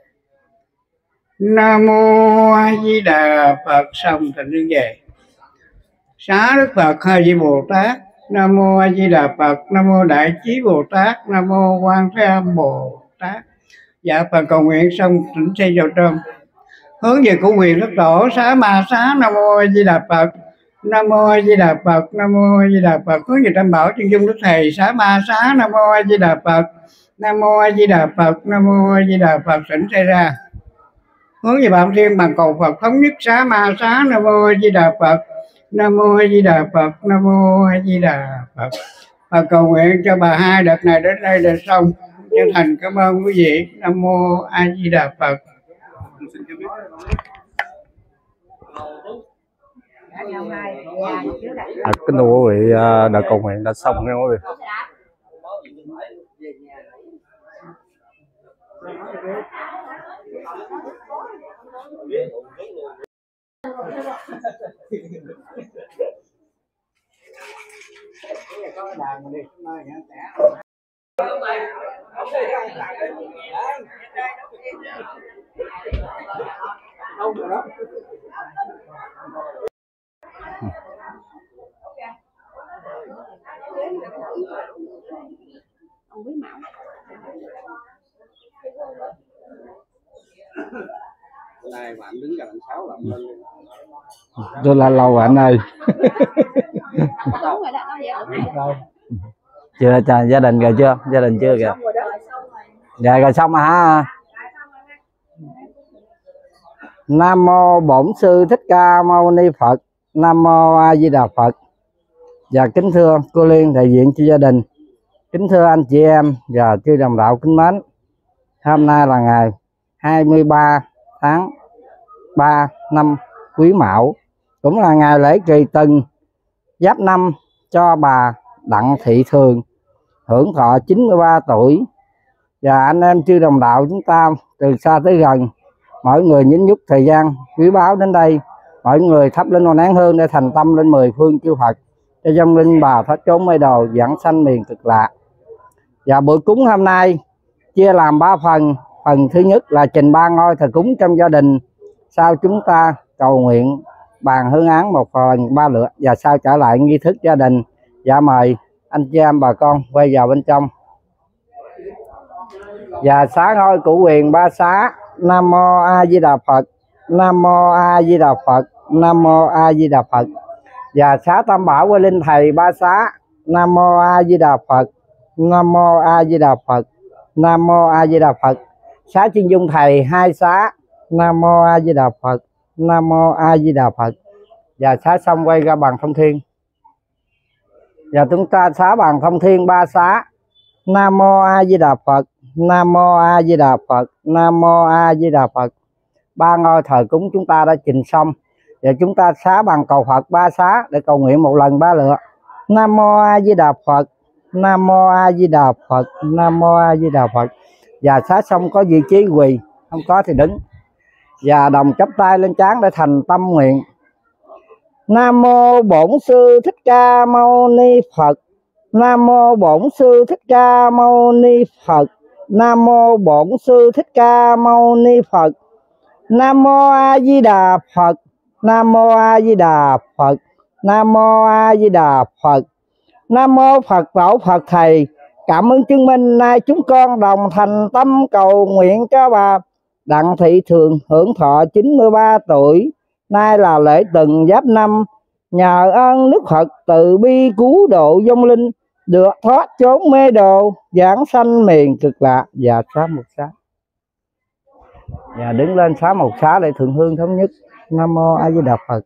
Nam mô A Di Đà Phật. Xong thành đứng về. Xá Đức Phật A Di Bồ Tát. Nam mô A Di Đà Phật. Nam mô Đại Trí Bồ Tát. Nam mô Quan Thế Âm Bồ Tát. Dạ Phật cầu nguyện xong thỉnh xây vào trong. Hướng về cụ quyền Đức Tổ xá ma xá. Nam mô A Di Đà Phật. Nam mô A Di Đà Phật. Nam mô A Di Đà Phật. Hướng về Tam Bảo chân dung Đức Thầy xá ma xá. Nam mô A Di Đà Phật. Nam mô A Di Đà Phật. Nam mô A Di Đà Phật. Thỉnh xây ra. Hướng về Phạm Thiên bằng cầu Phật thống nhất xá ma xá. Nam mô A Di Đà Phật. Nam mô A Di Đà Phật. Nam mô A Di Đà Phật. Và cầu nguyện cho bà hai đợt này đến đây là xong. Chân thành cảm ơn quý vị. Nam mô A Di Đà Phật. À, kính thưa quý vị, đợt cầu nguyện đã xong nha quý vị. Này bạn đứng gần sáu làm lên. Tôi là lâu rồi anh ơi. Chưa chờ gia đình rồi chưa? Gia đình chưa kìa. Dạ rồi xong rồi hả? Nam mô Bổn Sư Thích Ca Mâu Ni Phật. Nam mô A Di Đà Phật. Và kính thưa cô Liên đại diện cho gia đình, kính thưa anh chị em và chư đồng đạo kính mến. Hôm nay là ngày hai mươi ba tháng ba năm Quý Mão, cũng là ngày lễ kỳ Tần Giáp năm cho bà Đặng Thị Thường hưởng thọ chín mươi ba tuổi. Và anh em chư đồng đạo chúng ta từ xa tới gần, mỗi người nhín nhúc thời gian quý báu đến đây, mỗi người thắp lên một nén hương để thành tâm lên mười phương chư Phật, cho dòng linh bà thoát chốn mê đồ, vãng sanh miền cực lạc. Và bữa cúng hôm nay chia làm ba phần. Phần thứ nhất là trình ba ngôi thờ cúng trong gia đình, sau chúng ta cầu nguyện bàn hương án một phần ba lượt, và sau trở lại nghi thức gia đình. Dạ mời anh chị em bà con quay vào bên trong. Và xá ngôi cửu quyền ba xá. Nam mô A Di Đà Phật. Nam mô A Di Đà Phật. Nam mô A Di Đà Phật. Và xá Tam Bảo với linh thầy ba xá. Nam mô A Di Đà Phật. Nam mô A Di Đà Phật. Nam mô A Di Đà Phật. Xá Chuyên Dung thầy hai xá. Nam mô A Di Đà Phật. Nam mô A Di Đà Phật. Và xá xong quay ra bàn thông thiên. Và chúng ta xá bàn thông thiên ba xá. Nam mô A Di Đà Phật. Nam mô A Di Đà Phật. Nam mô A Di Đà Phật. Ba ngôi thờ cúng chúng ta đã trình xong. Và chúng ta xá bằng cầu Phật ba xá để cầu nguyện một lần ba lượt. Nam mô A Di Đà Phật. Nam mô A Di Đà Phật. Nam mô A Di Đà Phật. Và xá xong có vị trí quỳ, không có thì đứng. Và đồng chắp tay lên trán để thành tâm nguyện. Nam mô Bổn Sư Thích Ca Mâu Ni Phật. Nam mô Bổn Sư Thích Ca Mâu Ni Phật. Nam mô Bổn Sư Thích Ca Mâu Ni Phật. Nam mô A Di Đà Phật. Nam mô A Di Đà Phật. Nam mô A Di Đà Phật. Nam mô Phật Tổ Phật Thầy. Cảm ơn chứng minh nay chúng con đồng thành tâm cầu nguyện cho bà Đặng Thị Thường hưởng thọ chín mươi ba tuổi. Nay là lễ Tần Giáp năm, nhờ ơn Đức Phật từ bi cứu độ vong linh, được thoát chốn mê đồ, vãng sanh miền cực lạc. Và xá một xá. Và đứng lên xá một xá để thượng hương thống nhất. Nam mô A Di Đà Phật.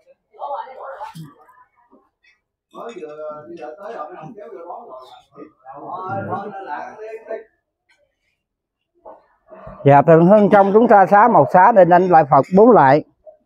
Mới vừa đi tới rồi, nó kéo vô đó rồi. Dạ thường hơn trong chúng ta xá một xá để đánh lại Phật bốn lại.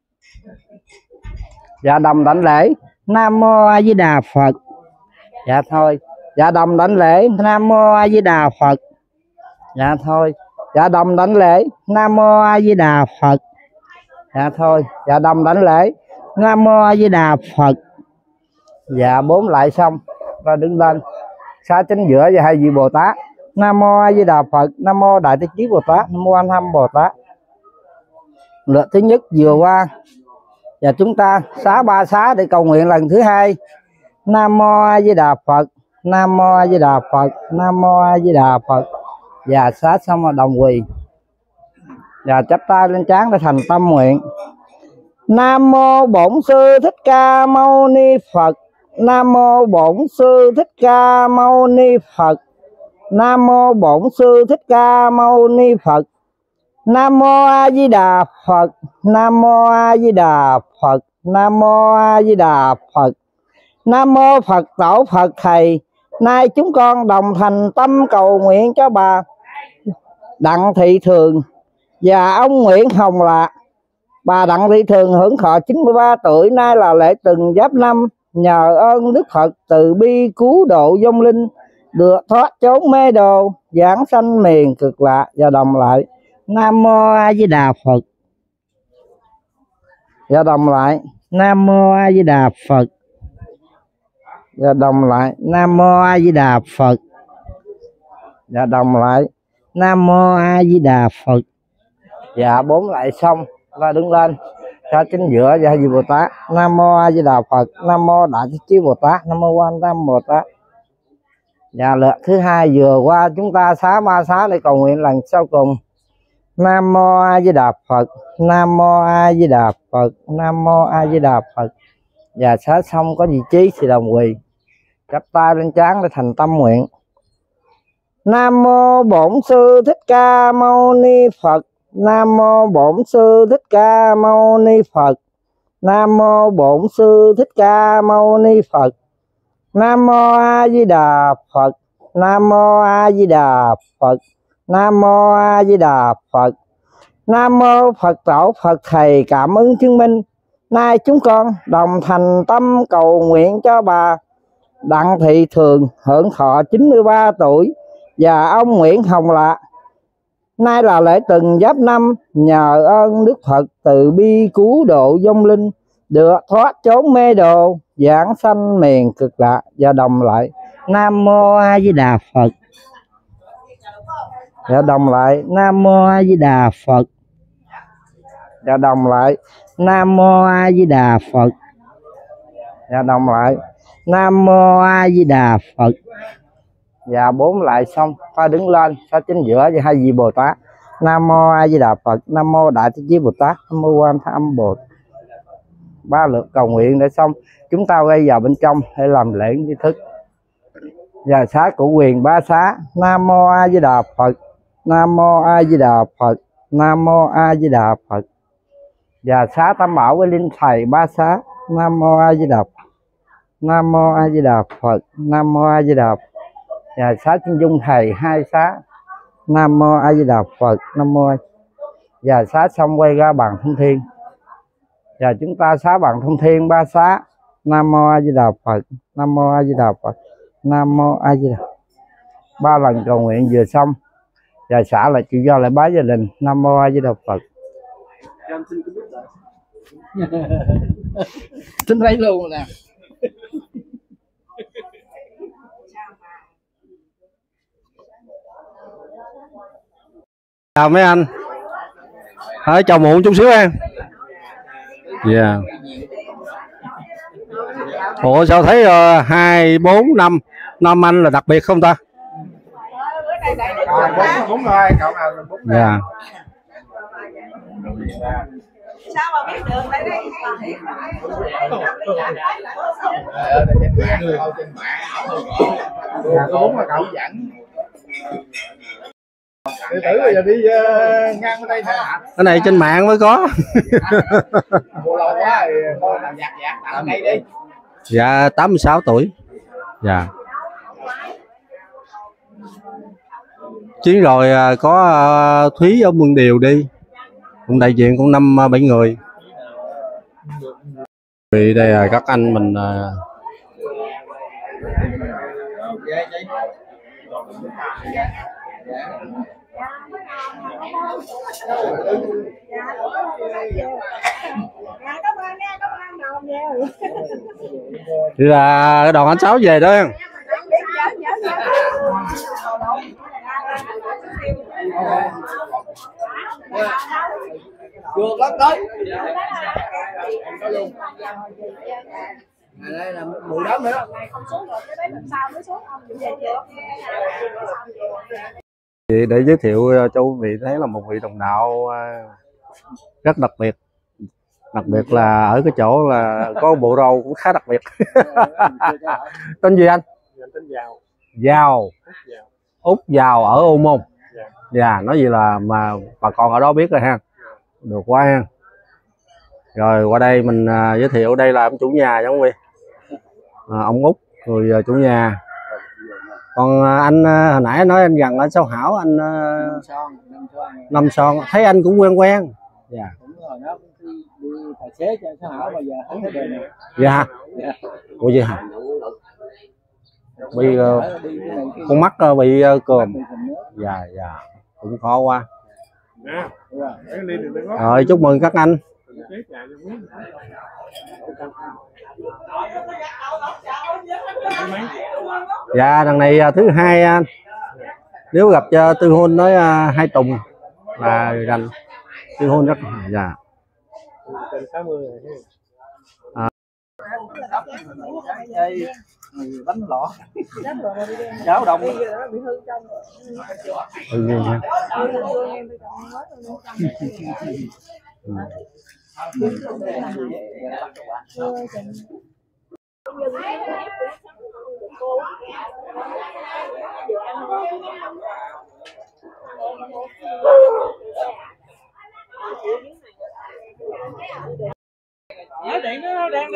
Dạ đồng đảnh lễ Nam Mô A Di Đà Phật. Dạ thôi. Dạ đồng đảnh lễ Nam Mô A Di Đà Phật. Dạ thôi. Dạ đồng đảnh lễ Nam Mô A Di Đà Phật. Dạ thôi. Dạ đồng đảnh lễ Nam Mô A Di Đà Phật. Dạ bốn lại xong và đứng lên xá chính giữa và hai vị Bồ Tát. Nam Mô A Di Đà Phật. Nam Mô Đại Thế Chí Bồ Tát. Nam Mô A Tham Bồ Tát. Lượt thứ nhất vừa qua và chúng ta xá ba xá để cầu nguyện lần thứ hai. Nam Mô A Di Đà Phật. Nam Mô A Di Đà Phật. Nam Mô A Di Đà Phật. Và xá xong rồi đồng quỳ và chắp tay lên trán để thành tâm nguyện. Nam Mô Bổn Sư Thích Ca Mâu Ni Phật. Nam Mô Bổn Sư Thích Ca Mâu Ni Phật. Nam Mô Bổn Sư Thích Ca Mâu Ni Phật. Nam Mô A Di Đà Phật. Nam Mô A Di Đà Phật. Nam Mô A Di Đà Phật. Nam Mô Phật Tổ Phật Thầy. Nay chúng con đồng thành tâm cầu nguyện cho bà Đặng Thị Thường và ông Nguyễn Hồng Lạc. Bà Đặng Thị Thường hưởng thọ chín mươi ba tuổi, nay là lễ Từng Giáp Năm. Nhờ ơn Đức Phật từ bi cứu độ vong linh, được thoát chốn mê đồ, giảng sanh miền cực lạ. Và đồng lại Nam Mô A Di Đà Phật. Và đồng lại Nam Mô A Di Đà Phật. Và đồng lại Nam Mô A Di Đà Phật. Và đồng lại Nam Mô A Di Đà Phật. Dạ bốn lại xong và đứng lên xá chính giữa và hai vị Bồ Tát. Nam Mô A Di Đà Phật. Nam Mô Đại Thế Chí Bồ Tát. Nam Mô Quan Tâm Bồ Tát. Và lượt thứ hai vừa qua chúng ta xá ba xá để cầu nguyện lần sau cùng. Nam Mô A Di Đà Phật. Nam Mô A Di Đà Phật. Nam Mô A Di Đà Phật. Và xá xong có vị trí thì đồng quỳ chắp tay lên trán để thành tâm nguyện. Nam Mô Bổn Sư Thích Ca Mâu Ni Phật. Nam Mô Bổn Sư Thích Ca Mâu Ni Phật. Nam Mô Bổn Sư Thích Ca Mâu Ni Phật. Nam Mô A Di Đà Phật. Nam Mô A Di Đà Phật. Nam Mô A Di Đà Phật. Nam Mô Phật Tổ Phật Thầy. Cảm ứng chứng minh nay chúng con đồng thành tâm cầu nguyện cho bà Đặng Thị Thường hưởng thọ chín mươi ba tuổi và ông Nguyễn Hồng Lạc. Nay là lễ Từng Giáp Năm. Nhờ ơn Đức Phật từ bi cứu độ vong linh, được thoát chốn mê đồ, giảng sanh miền cực lạ. Và đồng lại Nam Mô A Di Đà Phật. Và đồng lại Nam Mô A Di Đà Phật. Và đồng lại Nam Mô A Di Đà Phật. Và đồng lại Nam Mô A Di Đà Phật. Và bốn lại xong ta đứng lên xá chính giữa và hai vị Bồ Tát. Nam Mô A Di Đà Phật. Nam Mô Đại Thế Chí Bồ Tát. Nam Mô Quan Tham Bồ Tát. Ba lượt cầu nguyện để xong chúng ta quay vào bên trong để làm lễ nghi thức và xá cụ quyền ba xá. Nam Mô A Di Đà Phật. Nam Mô A Di Đà Phật. Nam Mô A Di Đà Phật. Và xá Tam Bảo với Linh Thầy ba xá. Nam Mô A Di Đà Phật. Nam Mô A Di Đà Phật. Nam Mô A Di Đà Phật. Và xá Chân Dung Thầy hai xá. Nam Mô A Di Đà Phật. Nam Mô. Và xá xong quay ra bàn thông thiên và chúng ta xá bàn thông thiên ba xá. Nam Mô A Di Đà Phật. Nam Mô A Di Đà Phật. Nam Mô A Di Đà. Ba lần cầu nguyện vừa xong và xả lại chịu do lại bái gia đình. Nam Mô A Di Đà Phật. Xin lấy luôn nè. Chào mấy anh. Hãy chào muộn chút xíu em. Dạ. Ủa sao thấy uh, hai bốn năm năm anh là đặc biệt không ta? Bốn rồi, cậu nào là bốn. Dạ. Sao mà biết được tại đây? Bốn là cậu dẫn. Đệ tử bây giờ đi uh, ngang bên đây thôi hả? Cái này trên mạng mới có. Bộ lâu quá thì thôi làm giặt giặt ở đây đi. Dạ tám mươi sáu tuổi. Dạ. Chuyến rồi à, có à, Thúy ở Mương Điều đi, cũng đại diện cũng năm à, bảy người. Vì đây là các anh mình à, thì là đoàn anh Sáu về đó. Chưa có tới. Đây là mười đám nữa. Thì để giới thiệu cho quý vị thấy là một vị đồng đạo rất đặc biệt, đặc biệt là ở cái chỗ là có bộ râu cũng khá đặc biệt. Tên gì anh? Tên Giàu. Giàu. Út Giàu ở Ô Môn. Dạ, nói gì là mà bà con ở đó biết rồi ha. Được quá ha. Rồi qua đây mình à, giới thiệu đây là ông chủ nhà giống quý vị. À, ông Út người uh, chủ nhà. Còn uh, anh uh, hồi nãy nói anh gần ở Sao Hảo, anh uh, Năm Son, thấy anh cũng quen quen. Dạ. Tài xế cho Sao Hảo bây giờ không thấy đời này. Dạ. Ủa vậy hả? Bị uh, con mắt uh, bị uh, còm. Dạ dạ. Cũng khó quá. Rồi chúc mừng các anh. Dạ đằng này thứ hai anh, nếu gặp cho Tư Hôn nói uh, hai Tùng là rành. Tư Hôn rất dạ. À. Bánh lọ cháo đồng Ừ, nha. Ừ. Nhớ điện nó đang đi.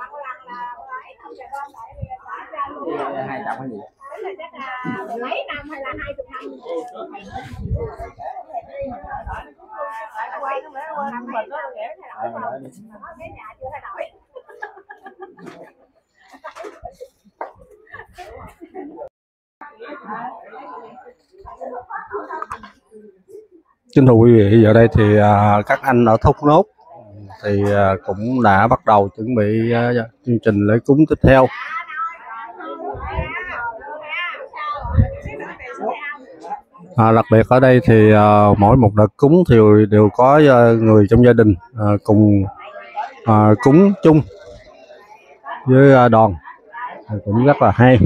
Hai trăm cái gì? Mấy năm hay là hai chục năm? Quay nó mới qua năm mình nó nghẽo thay đổi không? Cái nhà chưa thay đổi. Kính thưa quý vị, giờ đây thì à, các anh ở Thốt Nốt thì à, cũng đã bắt đầu chuẩn bị à, chương trình lễ cúng tiếp theo. À, đặc biệt ở đây thì à, mỗi một đợt cúng thì đều có à, người trong gia đình à, cùng à, cúng chung với à, đoàn, à, cũng rất là hay.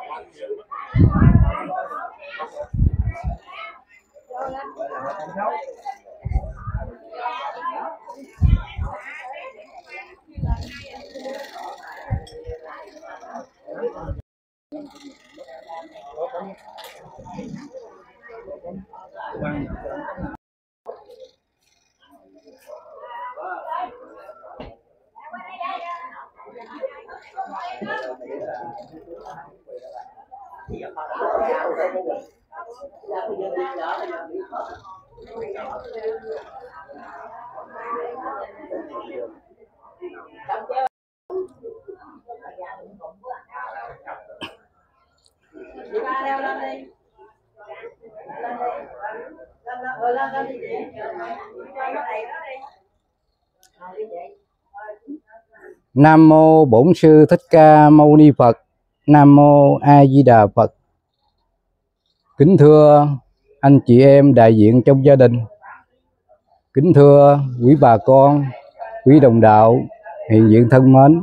Nam mô Bổn Sư Thích Ca Mâu Ni Phật. Nam mô A Di Đà Phật. Kính thưa anh chị em đại diện trong gia đình, kính thưa quý bà con, quý đồng đạo hiện diện thân mến.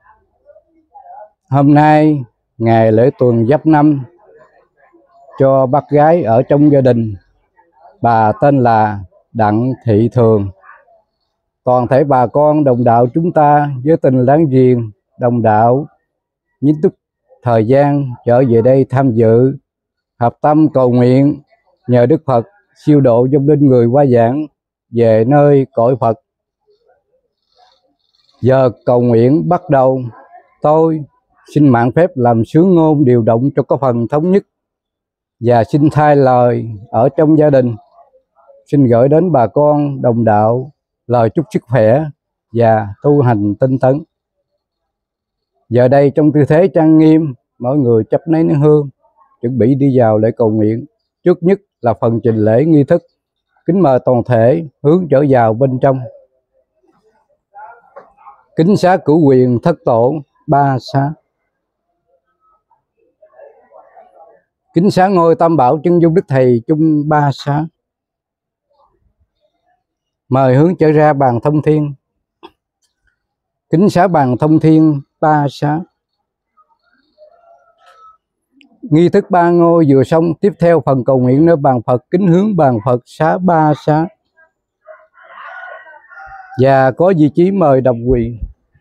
Hôm nay ngày lễ tuần Giáp Năm cho bác gái ở trong gia đình, bà tên là Đặng Thị Thường. Toàn thể bà con đồng đạo chúng ta với tình láng giềng đồng đạo nghiêm túc thời gian trở về đây tham dự, hợp tâm cầu nguyện nhờ Đức Phật siêu độ vong linh người qua giảng về nơi cõi Phật. Giờ cầu nguyện bắt đầu, tôi xin mạng phép làm sướng ngôn điều động cho có phần thống nhất và xin thay lời ở trong gia đình, xin gửi đến bà con đồng đạo lời chúc sức khỏe và tu hành tinh tấn. Giờ đây trong tư thế trang nghiêm, mọi người chấp lấy nén hương, chuẩn bị đi vào lễ cầu nguyện. Trước nhất là phần trình lễ nghi thức. Kính mời toàn thể hướng trở vào bên trong. Kính xá cửu quyền thất tổ ba xá. Kính xá ngôi tam bảo chân dung đức thầy chung ba xá. Mời hướng trở ra bàn thông thiên. Kính xá bàn thông thiên ba xá. Nghi thức ba ngôi vừa xong, tiếp theo phần cầu nguyện nơi bàn Phật. Kính hướng bàn Phật xá ba xá. Và có vị trí mời đọc quỳ.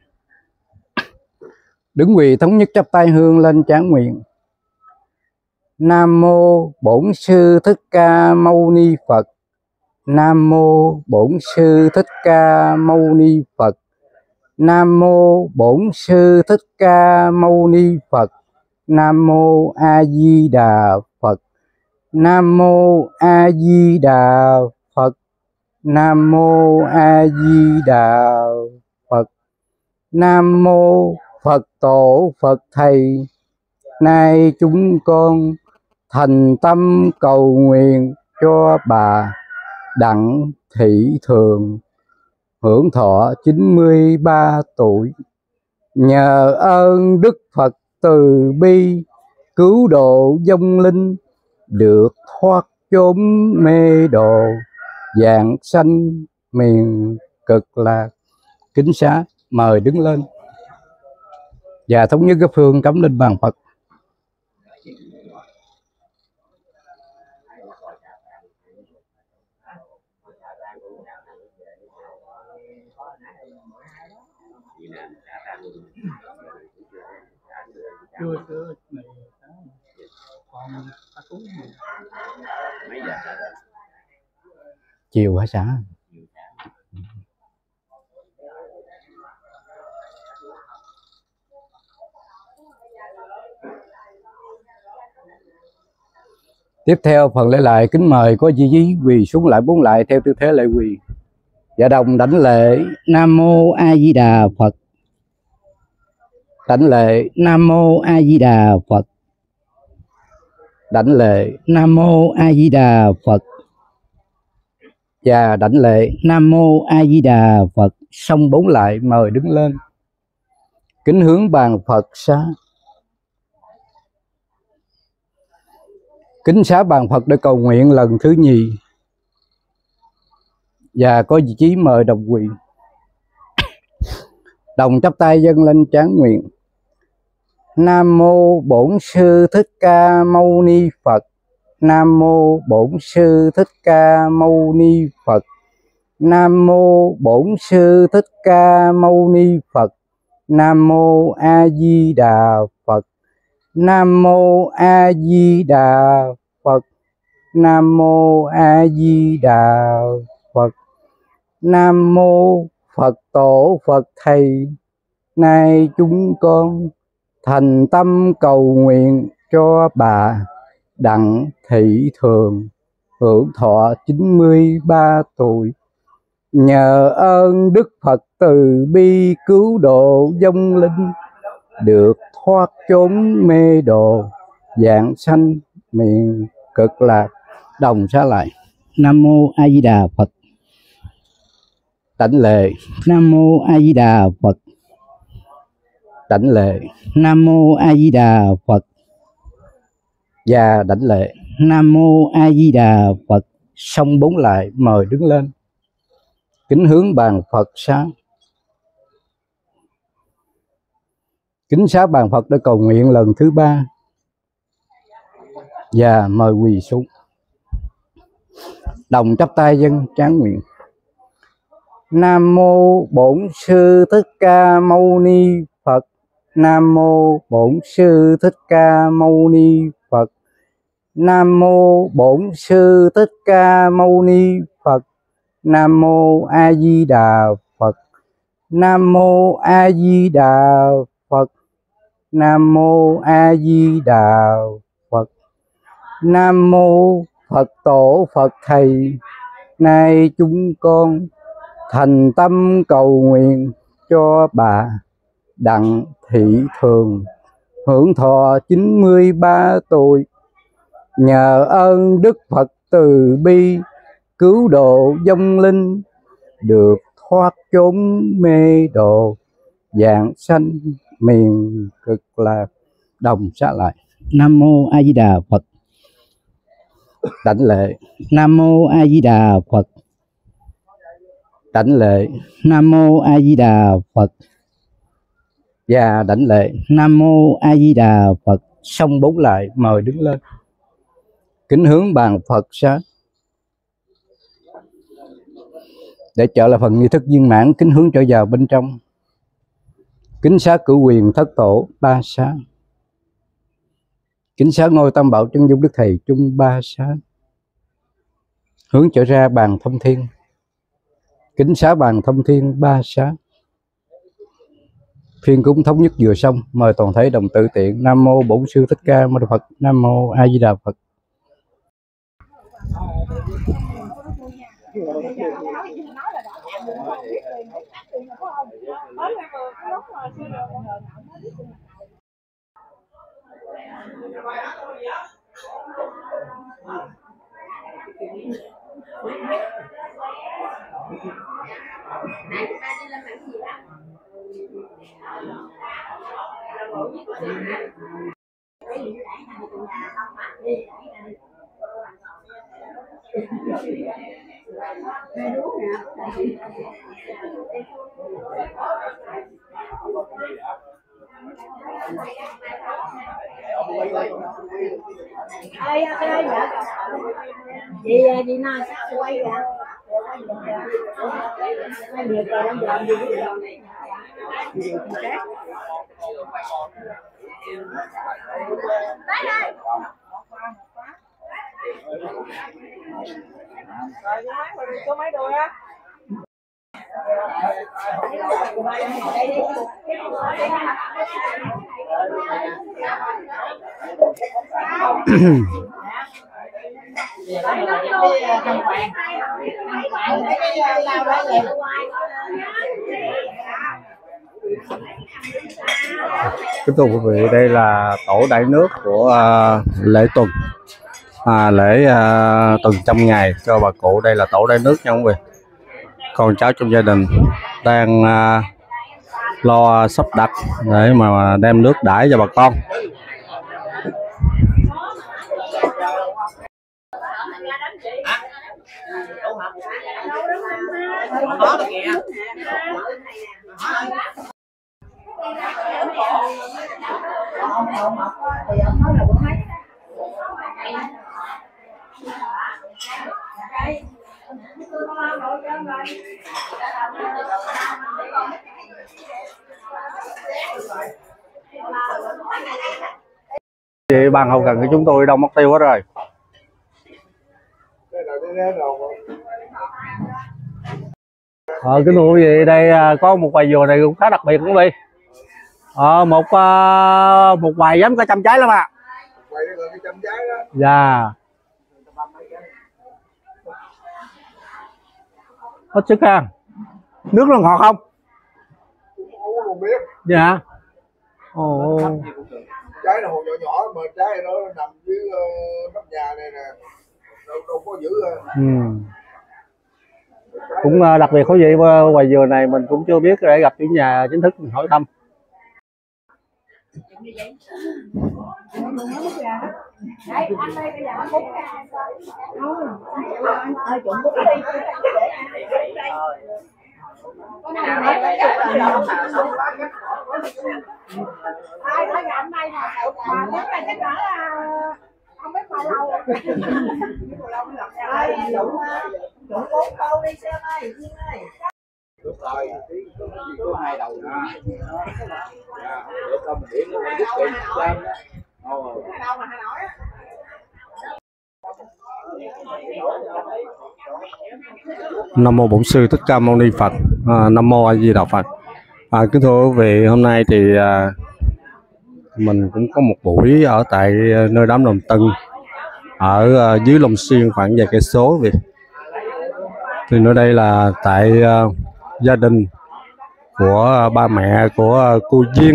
Đứng quỳ thống nhất chắp tay hương lên trán nguyện. Nam mô Bổn Sư Thích Ca Mâu Ni Phật. Nam mô Bổn Sư Thích Ca Mâu Ni Phật. Nam mô Bổn Sư Thích Ca Mâu Ni Phật. Nam mô A Di Đà Phật. Nam mô A Di Đà Phật. Nam mô A Di Đà Phật. Nam mô Phật Tổ Phật Thầy. Nay chúng con thành tâm cầu nguyện cho bà Đặng Thị Thường hưởng thọ chín mươi ba tuổi. Nhờ ơn Đức Phật từ bi cứu độ vong linh, được thoát chốn mê đồ, vãng sanh miền cực lạc. Kính xá mời đứng lên và thống nhất cái phương cắm lên bàn Phật. Chưa chưa này còn ta cúng mấy giờ Chiều hả xã? Tiếp theo phần lễ lại, kính mời có di dí quỳ xuống lại bốn lại theo tư thế lễ quỳ. Dạ đồng đảnh lễ Nam Mô A Di Đà Phật. Đảnh lễ Nam Mô A Di Đà Phật. Đảnh lễ Nam Mô A Di Đà Phật. Và đảnh lễ Nam Mô A Di Đà Phật. Xong bốn lại mời đứng lên. Kính hướng bàn Phật xá. Kính xá bàn Phật để cầu nguyện lần thứ nhì. Và có vị trí mời đọc quỳ. Đồng chắp tay dâng lên trán nguyện. Nam mô Bổn Sư Thích Ca Mâu Ni Phật. Nam mô Bổn Sư Thích Ca Mâu Ni Phật. Nam mô Bổn Sư Thích Ca Mâu Ni Phật. Nam mô A Di Đà Phật. Nam mô A Di Đà Phật. Nam mô A Di Đà Phật. Nam mô Phật Tổ Phật Thầy. Nay chúng con thành tâm cầu nguyện cho bà Đặng Thị Thường hưởng thọ chín mươi ba tuổi. Nhờ ơn Đức Phật từ bi cứu độ vong linh, được thoát chốn mê đồ, vãng sanh miền cực lạc. Đồng xá lại Nam Mô A Di Đà Phật. Đảnh lễ Nam Mô A Di Đà Phật. Đảnh lễ Nam Mô A Di Đà Phật. Và đảnh lễ Nam Mô A Di Đà Phật. Xong bốn lại mời đứng lên. Kính hướng bàn Phật xá. Kính xá bàn Phật để cầu nguyện lần thứ ba. Và mời quỳ xuống. Đồng chắp tay dâng trán nguyện. Nam mô Bổn Sư Thích Ca Mâu Ni Phật. Nam mô Bổn Sư Thích Ca Mâu Ni Phật. Nam mô Bổn Sư Thích Ca Mâu Ni Phật. Nam mô A Di Đà Phật. Nam mô A Di Đà Phật. Nam mô A Di Đà Phật. Nam mô Phật tổ Phật thầy. Nay chúng con thành tâm cầu nguyện cho bà Đặng Thị Thường hưởng thọ chín mươi ba tuổi, nhờ ơn Đức Phật từ bi cứu độ vong linh, được thoát chốn mê độ, vãng sanh miền cực lạc đồng xá lại. Nam mô A Di Đà Phật. Đảnh lễ. Nam mô A Di Đà Phật. Đảnh lễ. Nam mô A Di Đà Phật. Và đảnh lễ. Nam mô A Di Đà Phật. Xong bốn lại mời đứng lên. Kính hướng bàn Phật xá. Để trợ là phần nghi thức viên mãn, kính hướng trở vào bên trong. Kính xá cửu quyền thất tổ ba xá. Kính xá ngôi tam bảo chân dung đức thầy chung ba xá. Hướng trở ra bàn thông thiên. Kính xá bàn thông thiên ba xá. Phiên cúng thống nhất vừa xong, mời toàn thể đồng tự tiện. Nam mô Bổn Sư Thích Ca Mâu Ni Phật. Nam mô A Di Đà Phật. Ê, ê, dạ. Chị, chị nói sao quay kìa. Quay được rồi, đang làm gì cái đồ này. Tới đây. Rồi, rồi, có mấy đôi á. Kính thưa quý vị, đây là tổ đại nước của uh, lễ tuần, à, lễ uh, tuần trăm ngày cho bà cụ. Đây là tổ đại nước nha quý vị. Con cháu trong gia đình đang uh, lo sắp đặt để mà đem nước đãi cho bà con. Chị ban hậu cần của chúng tôi đâu mất tiêu hết rồi. Ờ, kính thưa quý vị, đây có một vài vườn này cũng khá đặc biệt quý vị. Ờ, một uh, một vài dám có trăm trái lắm ạ. Dạ. Hết sức ha. Nước nó ngọt không? Dạ. Ồ. Trái là hồ nhỏ nhỏ mà trái nó nằm dưới uh, nóc nhà này nè, đâu, đâu có giữ. Ừ. Cũng uh, đặc biệt quý vị, ngoài vườn này mình cũng chưa biết để gặp chủ nhà chính thức mình hỏi thăm. Ai ở gần đây mà mà biết là chắc là không biết bao lâu rồi. Ai đủ đủ bốn câu đi xem ơi, Duyên ơi. Được rồi, có hai đầu nha. Dạ, để con mình điểm nó đứt tiền lên đó. Ồ. Đâu mà Hà Nội á. Nam mô Bổn Sư Thích Ca Mâu Ni Phật. À, Nam mô A Di Đà Phật. À, kính thưa quý vị, hôm nay thì à, mình cũng có một buổi ở tại nơi đám Đồng Tân, ở ờ, dưới Long Xuyên khoảng vài cây số vậy. Thì nơi đây là tại ờ, gia đình của ba mẹ của cô Duyên.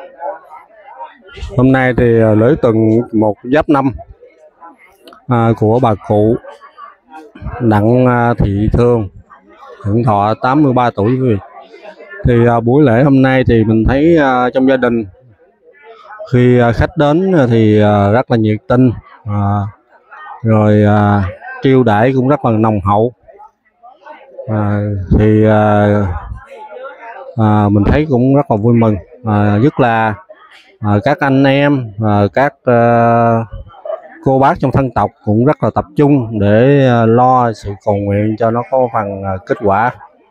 Hôm nay thì ờ, lễ tuần một giáp năm à, của bà cụ Đặng à, Thị Thương, hưởng thọ tám mươi ba tuổi quý vị. Thì à, buổi lễ hôm nay thì mình thấy à, trong gia đình khi à, khách đến thì à, rất là nhiệt tình, à, rồi à, chiêu đãi cũng rất là nồng hậu. À, thì à, à, mình thấy cũng rất là vui mừng, à, nhất là à, các anh em, à, các à, cô bác trong thân tộc cũng rất là tập trung để à, lo sự cầu nguyện cho nó có phần à, kết quả.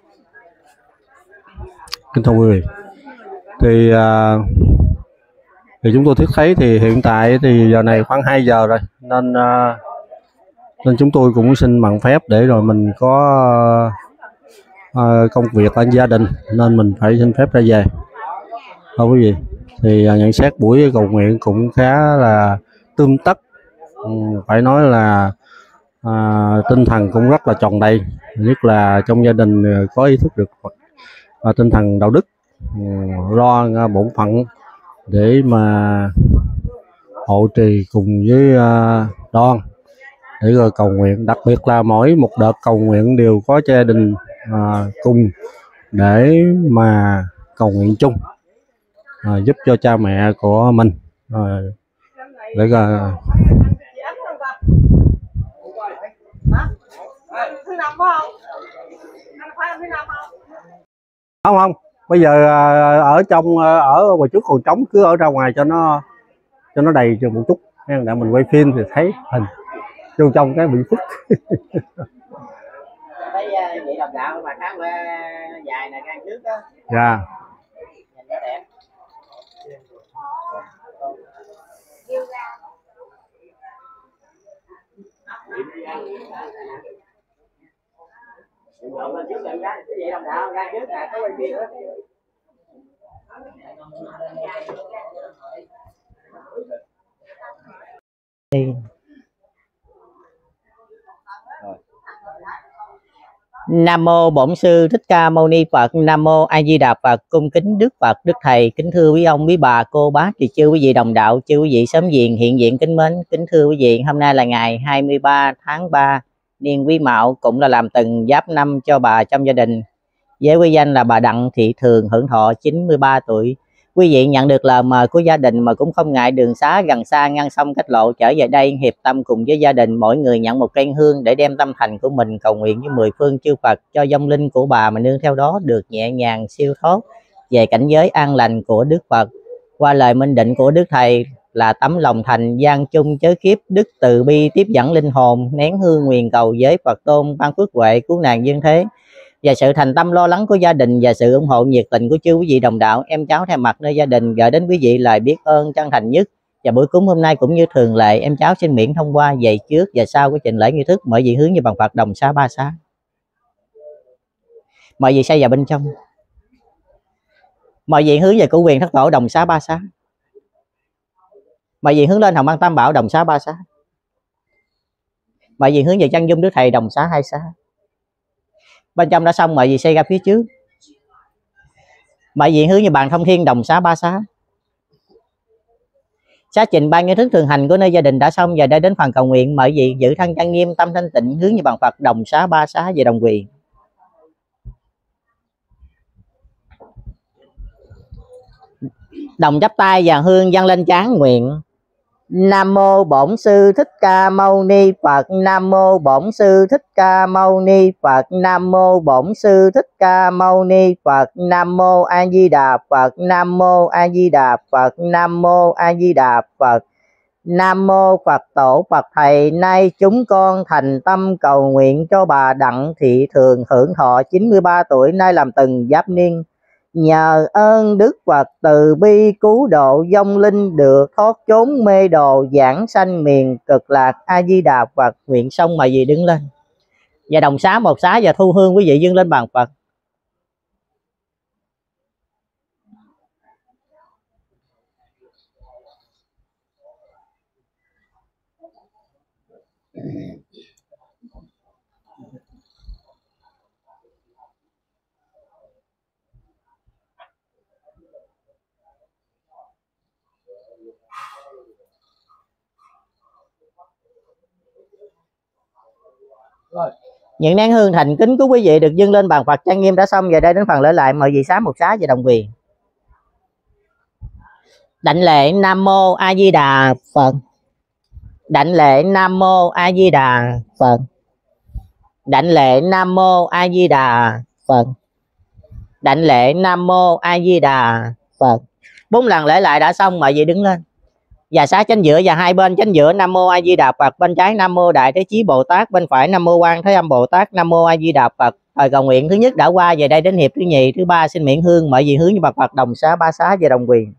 Kính thưa quý vị, thì à, thì chúng tôi thiết thấy thì hiện tại thì giờ này khoảng hai giờ rồi, nên à, nên chúng tôi cũng xin mạn phép để rồi mình có à, công việc ở gia đình nên mình phải xin phép ra về. Thôi quý vị, thì à, nhận xét buổi cầu nguyện cũng khá là tươm tất, ừ, phải nói là à, tinh thần cũng rất là tròn đầy, nhất là trong gia đình có ý thức được và tinh thần đạo đức, ừ, lo bổn phận để mà hộ trì cùng với uh, đoàn để rồi cầu nguyện. Đặc biệt là mỗi một đợt cầu nguyện đều có gia đình uh, cùng để mà cầu nguyện chung, uh, giúp cho cha mẹ của mình, uh, để uh, không không bây giờ ở trong ở ngoài trước còn trống, cứ ở ra ngoài cho nó cho nó đầy cho một chút để mình quay phim thì thấy hình vô trong cái bị phức. Thấy vậy độc đạo mà khá dài này ngang trước đó. Dạ. Nhìn nó đẹp. Lên trước lên cái vậy đồng đạo ra trước là có quay phim nữa. Nam mô Bổn Sư Thích Ca Mâu Ni Phật. Nam mô A Di Đà Phật. Cung kính Đức Phật, Đức Thầy, kính thưa quý ông, quý bà, cô bác, chị chư quý vị đồng đạo, chư quý vị sớm diện hiện diện kính mến. Kính thưa quý vị, hôm nay là ngày hai mươi ba tháng ba niên Quý Mão, cũng là làm từng giáp năm cho bà trong gia đình, với quý danh là bà Đặng Thị Thường, hưởng thọ chín mươi ba tuổi. Quý vị nhận được lời mời của gia đình mà cũng không ngại đường xá gần xa ngăn sông cách lộ trở về đây hiệp tâm cùng với gia đình, mỗi người nhận một cây hương để đem tâm thành của mình cầu nguyện với mười phương chư Phật cho vong linh của bà mà nương theo đó được nhẹ nhàng siêu thoát về cảnh giới an lành của Đức Phật. Qua lời minh định của Đức Thầy là tấm lòng thành gian chung chớ kiếp, đức từ bi tiếp dẫn linh hồn, nén hương nguyền cầu với Phật tôn ban phước huệ cứu nàng dương thế. Và sự thành tâm lo lắng của gia đình và sự ủng hộ nhiệt tình của chư quý vị đồng đạo, em cháu thay mặt nơi gia đình gửi đến quý vị lời biết ơn chân thành nhất. Và buổi cúng hôm nay cũng như thường lệ, em cháu xin miễn thông qua về trước và sau của trình lễ nghi thức, mọi vị hướng về bằng Phật đồng xá ba xá. Mọi vị xây vào bên trong. Mọi vị hướng về cửu quyền thất tổ đồng xá ba xá. Mọi vị hướng lên Hồng Ân Tam Bảo đồng xá ba xá. Mọi vị hướng về chân dung Đức Thầy đồng xá hai xá. Bên trong đã xong, mọi vị xây ra phía trước. Mọi vị hướng như bàn thông thiên đồng xá ba xá. Xá trình ban nghi thức thường hành của nơi gia đình đã xong và đã đến phần cầu nguyện. Mọi vị giữ thân trang nghiêm, tâm thanh tịnh, hướng như bằng Phật đồng xá ba xá về đồng quyền. Đồng chắp tay và hương dâng lên trán nguyện. Nam mô Bổn Sư Thích Ca Mâu Ni Phật. Nam mô Bổn Sư Thích Ca Mâu Ni Phật. Nam mô Bổn Sư Thích Ca Mâu Ni Phật. Nam mô A Di Đà Phật. Nam mô A Di Đà Phật. Nam mô A Di Đà Phật. Nam mô Phật Tổ Phật Thầy. Nay chúng con thành tâm cầu nguyện cho bà Đặng Thị Thường hưởng thọ chín mươi ba tuổi, nay làm từng giáp niên. Nhờ ơn Đức Phật từ bi cứu độ vong linh được thoát chốn mê đồ, giảng sanh miền cực lạc. A Di Đà Phật. Nguyện xong mà gì đứng lên và đồng xá một xá và thu hương quý vị dâng lên bàn Phật. Những nén hương thành kính của quý vị được dâng lên bàn Phật trang nghiêm đã xong, giờ đây đến phần lễ lại, mời vị xá một xá và đồng quyền. Đảnh lễ Nam Mô A Di Đà Phật. Đảnh lễ Nam Mô A Di Đà Phật. Đảnh lễ Nam Mô A Di Đà Phật. Đảnh lễ Nam Mô A Di Đà Phật. Bốn lần lễ lại đã xong, mời vị đứng lên. Và xá chánh giữa và hai bên chánh giữa Nam Mô A Di Đà Phật, bên trái Nam Mô Đại Thế Chí Bồ Tát, bên phải Nam Mô Quan Thế Âm Bồ Tát. Nam Mô A Di Đà Phật. Thời cầu nguyện thứ nhất đã qua, về đây đến hiệp thứ nhì, thứ ba xin miễn hương, mời vị hướng như bậc Phật đồng xá ba xá và đồng quyền.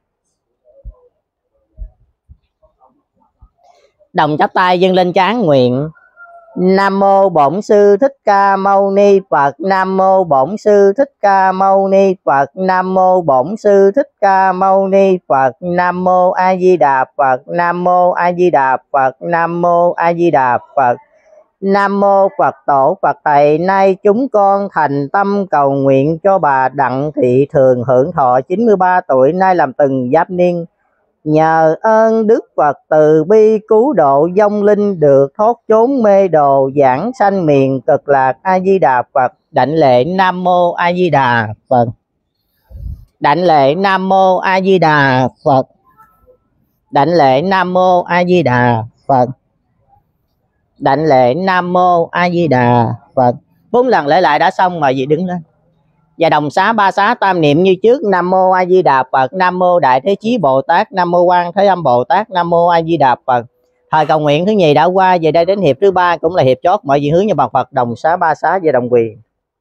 Đồng chắp tay dâng lên trán nguyện. Nam Mô Bổn Sư Thích Ca Mâu Ni Phật. Nam Mô Bổn Sư Thích Ca Mâu Ni Phật. Nam Mô Bổn Sư Thích Ca Mâu Ni Phật. Nam Mô A Di Đà Phật. Nam Mô A Di Đà Phật. Nam Mô A Di Đà Phật. Nam Mô Phật Tổ Phật Thầy. Nay chúng con thành tâm cầu nguyện cho bà Đặng Thị Thường hưởng thọ chín mươi ba tuổi, nay làm từng giáp niên. Nhờ ơn Đức Phật từ bi cứu độ vong linh, được thoát chốn mê đồ, giảng sanh miền cực lạc. A Di Đà Phật. Đảnh lễ Nam Mô A Di Đà Phật. Đảnh lễ Nam Mô A Di Đà Phật. Đảnh lễ Nam Mô A Di Đà Phật. Đảnh lễ Nam Mô A Di Đà Phật. Bốn lần lễ lại đã xong, mời vị đứng lên. Và đồng xá ba xá tam niệm như trước. Nam Mô A Di Đà Phật. Nam Mô Đại Thế Chí Bồ Tát. Nam Mô Quan Thế Âm Bồ Tát. Nam Mô A Di Đà Phật. Thời cầu nguyện thứ nhì đã qua, về đây đến hiệp thứ ba cũng là hiệp chót, mọi vị hướng như bậc Phật đồng xá ba xá và đồng quyền.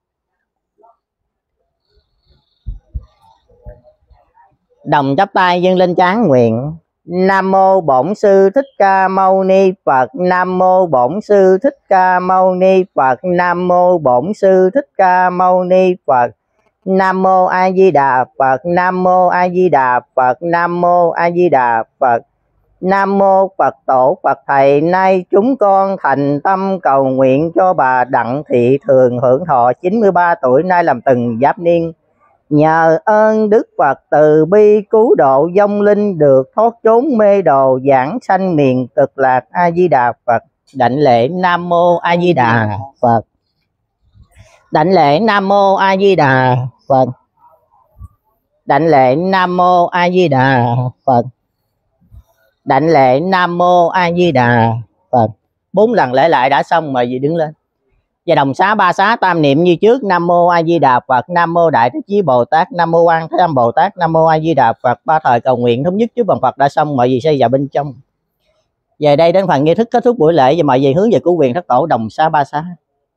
Đồng chắp tay dâng lên trán nguyện. Nam Mô Bổn Sư Thích Ca Mâu Ni Phật. Nam Mô Bổn Sư Thích Ca Mâu Ni Phật. Nam Mô Bổn Sư Thích Ca Mâu Ni Phật. Nam Mô A Di Đà Phật. Nam Mô A Di Đà Phật. Nam Mô A Di Đà Phật. Nam Mô Phật Tổ Phật Thầy. Nay chúng con thành tâm cầu nguyện cho bà Đặng Thị Thường hưởng thọ chín mươi ba tuổi, nay làm từng giáp niên. Nhờ ơn Đức Phật từ bi cứu độ vong linh, được thoát chốn mê đồ, giảng sanh miền cực lạc. A Di Đà Phật. Đảnh lễ Nam Mô A Di Đà Phật. Đảnh lễ Nam Mô A Di Đà Phật. Đảnh lễ Nam Mô A Di Đà Phật. Đảnh lễ Nam Mô A Di Đà Phật. Bốn lần lễ lại đã xong, mời vị đứng lên. Và đồng xá ba xá tam niệm như trước. Nam Mô A Di Đà Phật. Nam Mô Đại Thế Chí Bồ Tát. Nam Mô Quan Thế Âm Bồ Tát. Nam Mô A Di Đà Phật. Ba thời cầu nguyện thống nhất trước bàn Phật đã xong, mọi vị xây vào bên trong. Về đây đến phần nghi thức kết thúc buổi lễ, và mọi vị hướng về cứu quyền thất tổ đồng xá ba xá.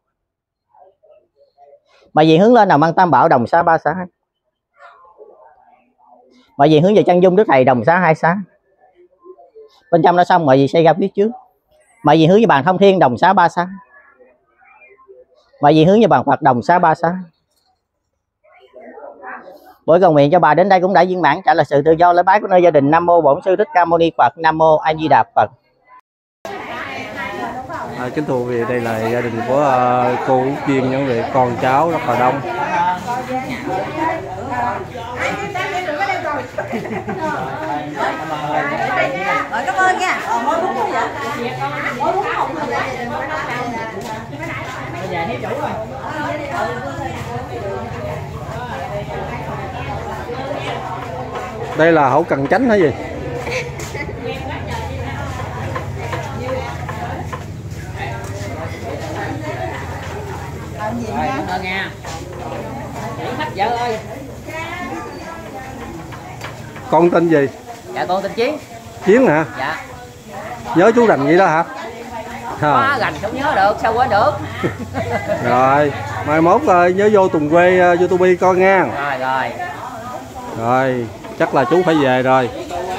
Mọi vị hướng lên nào mang tam bảo đồng xá ba xá. Mọi vị hướng về chân dung Đức Thầy đồng xá hai xá. Bên trong đã xong, mọi vị xây ra phía trước. Mọi vị hướng về bàn thông thiên đồng xá ba xá. Mọi vị hướng về bàn Phật đồng xá ba xá. Buổi cầu nguyện cho bà đến đây cũng đã viên mãn, trả lời sự tự do lễ bái của nơi gia đình. Nam Mô Bổn Sư Thích Ca Mâu Ni Phật. Nam Mô A Di Đà Phật. À, kính thưa quý vị, đây là gia đình của uh, cô Út Duyên, những vị con cháu rất là đông. Rồi, cảm ơn nha. Ờ, mới đúng không vậy? Mới đúng không? Đây là hổ cần chánh hay gì? Làm gì nha? Rồi nha. Chị khách vợ ơi. Con tên gì? Dạ con tên Chiến. Chiến hả? Dạ. Nhớ chú Rành vậy đó hả? Quá rành không nhớ được, sao quên được. Rồi, mai mốt uh, nhớ vô Tùng Quê uh, YouTube coi nha. Rồi rồi. Rồi, chắc là chú phải về rồi.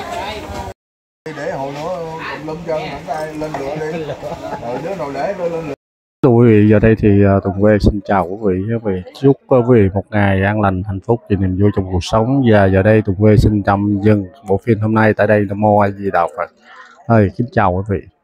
Để hồi nữa lâm chân không ai lên lửa đi. Rồi đứa nào để lên lửa. Thưa quý vị, giờ đây thì uh, Tùng Quê xin chào quý vị, quý vị chúc quý vị một ngày an lành, hạnh phúc và niềm vui trong cuộc sống. Và giờ đây Tùng Quê xin tạm dừng bộ phim hôm nay tại đây. Nam Mô A Di Đà Phật. Ơi, kính chào quý vị.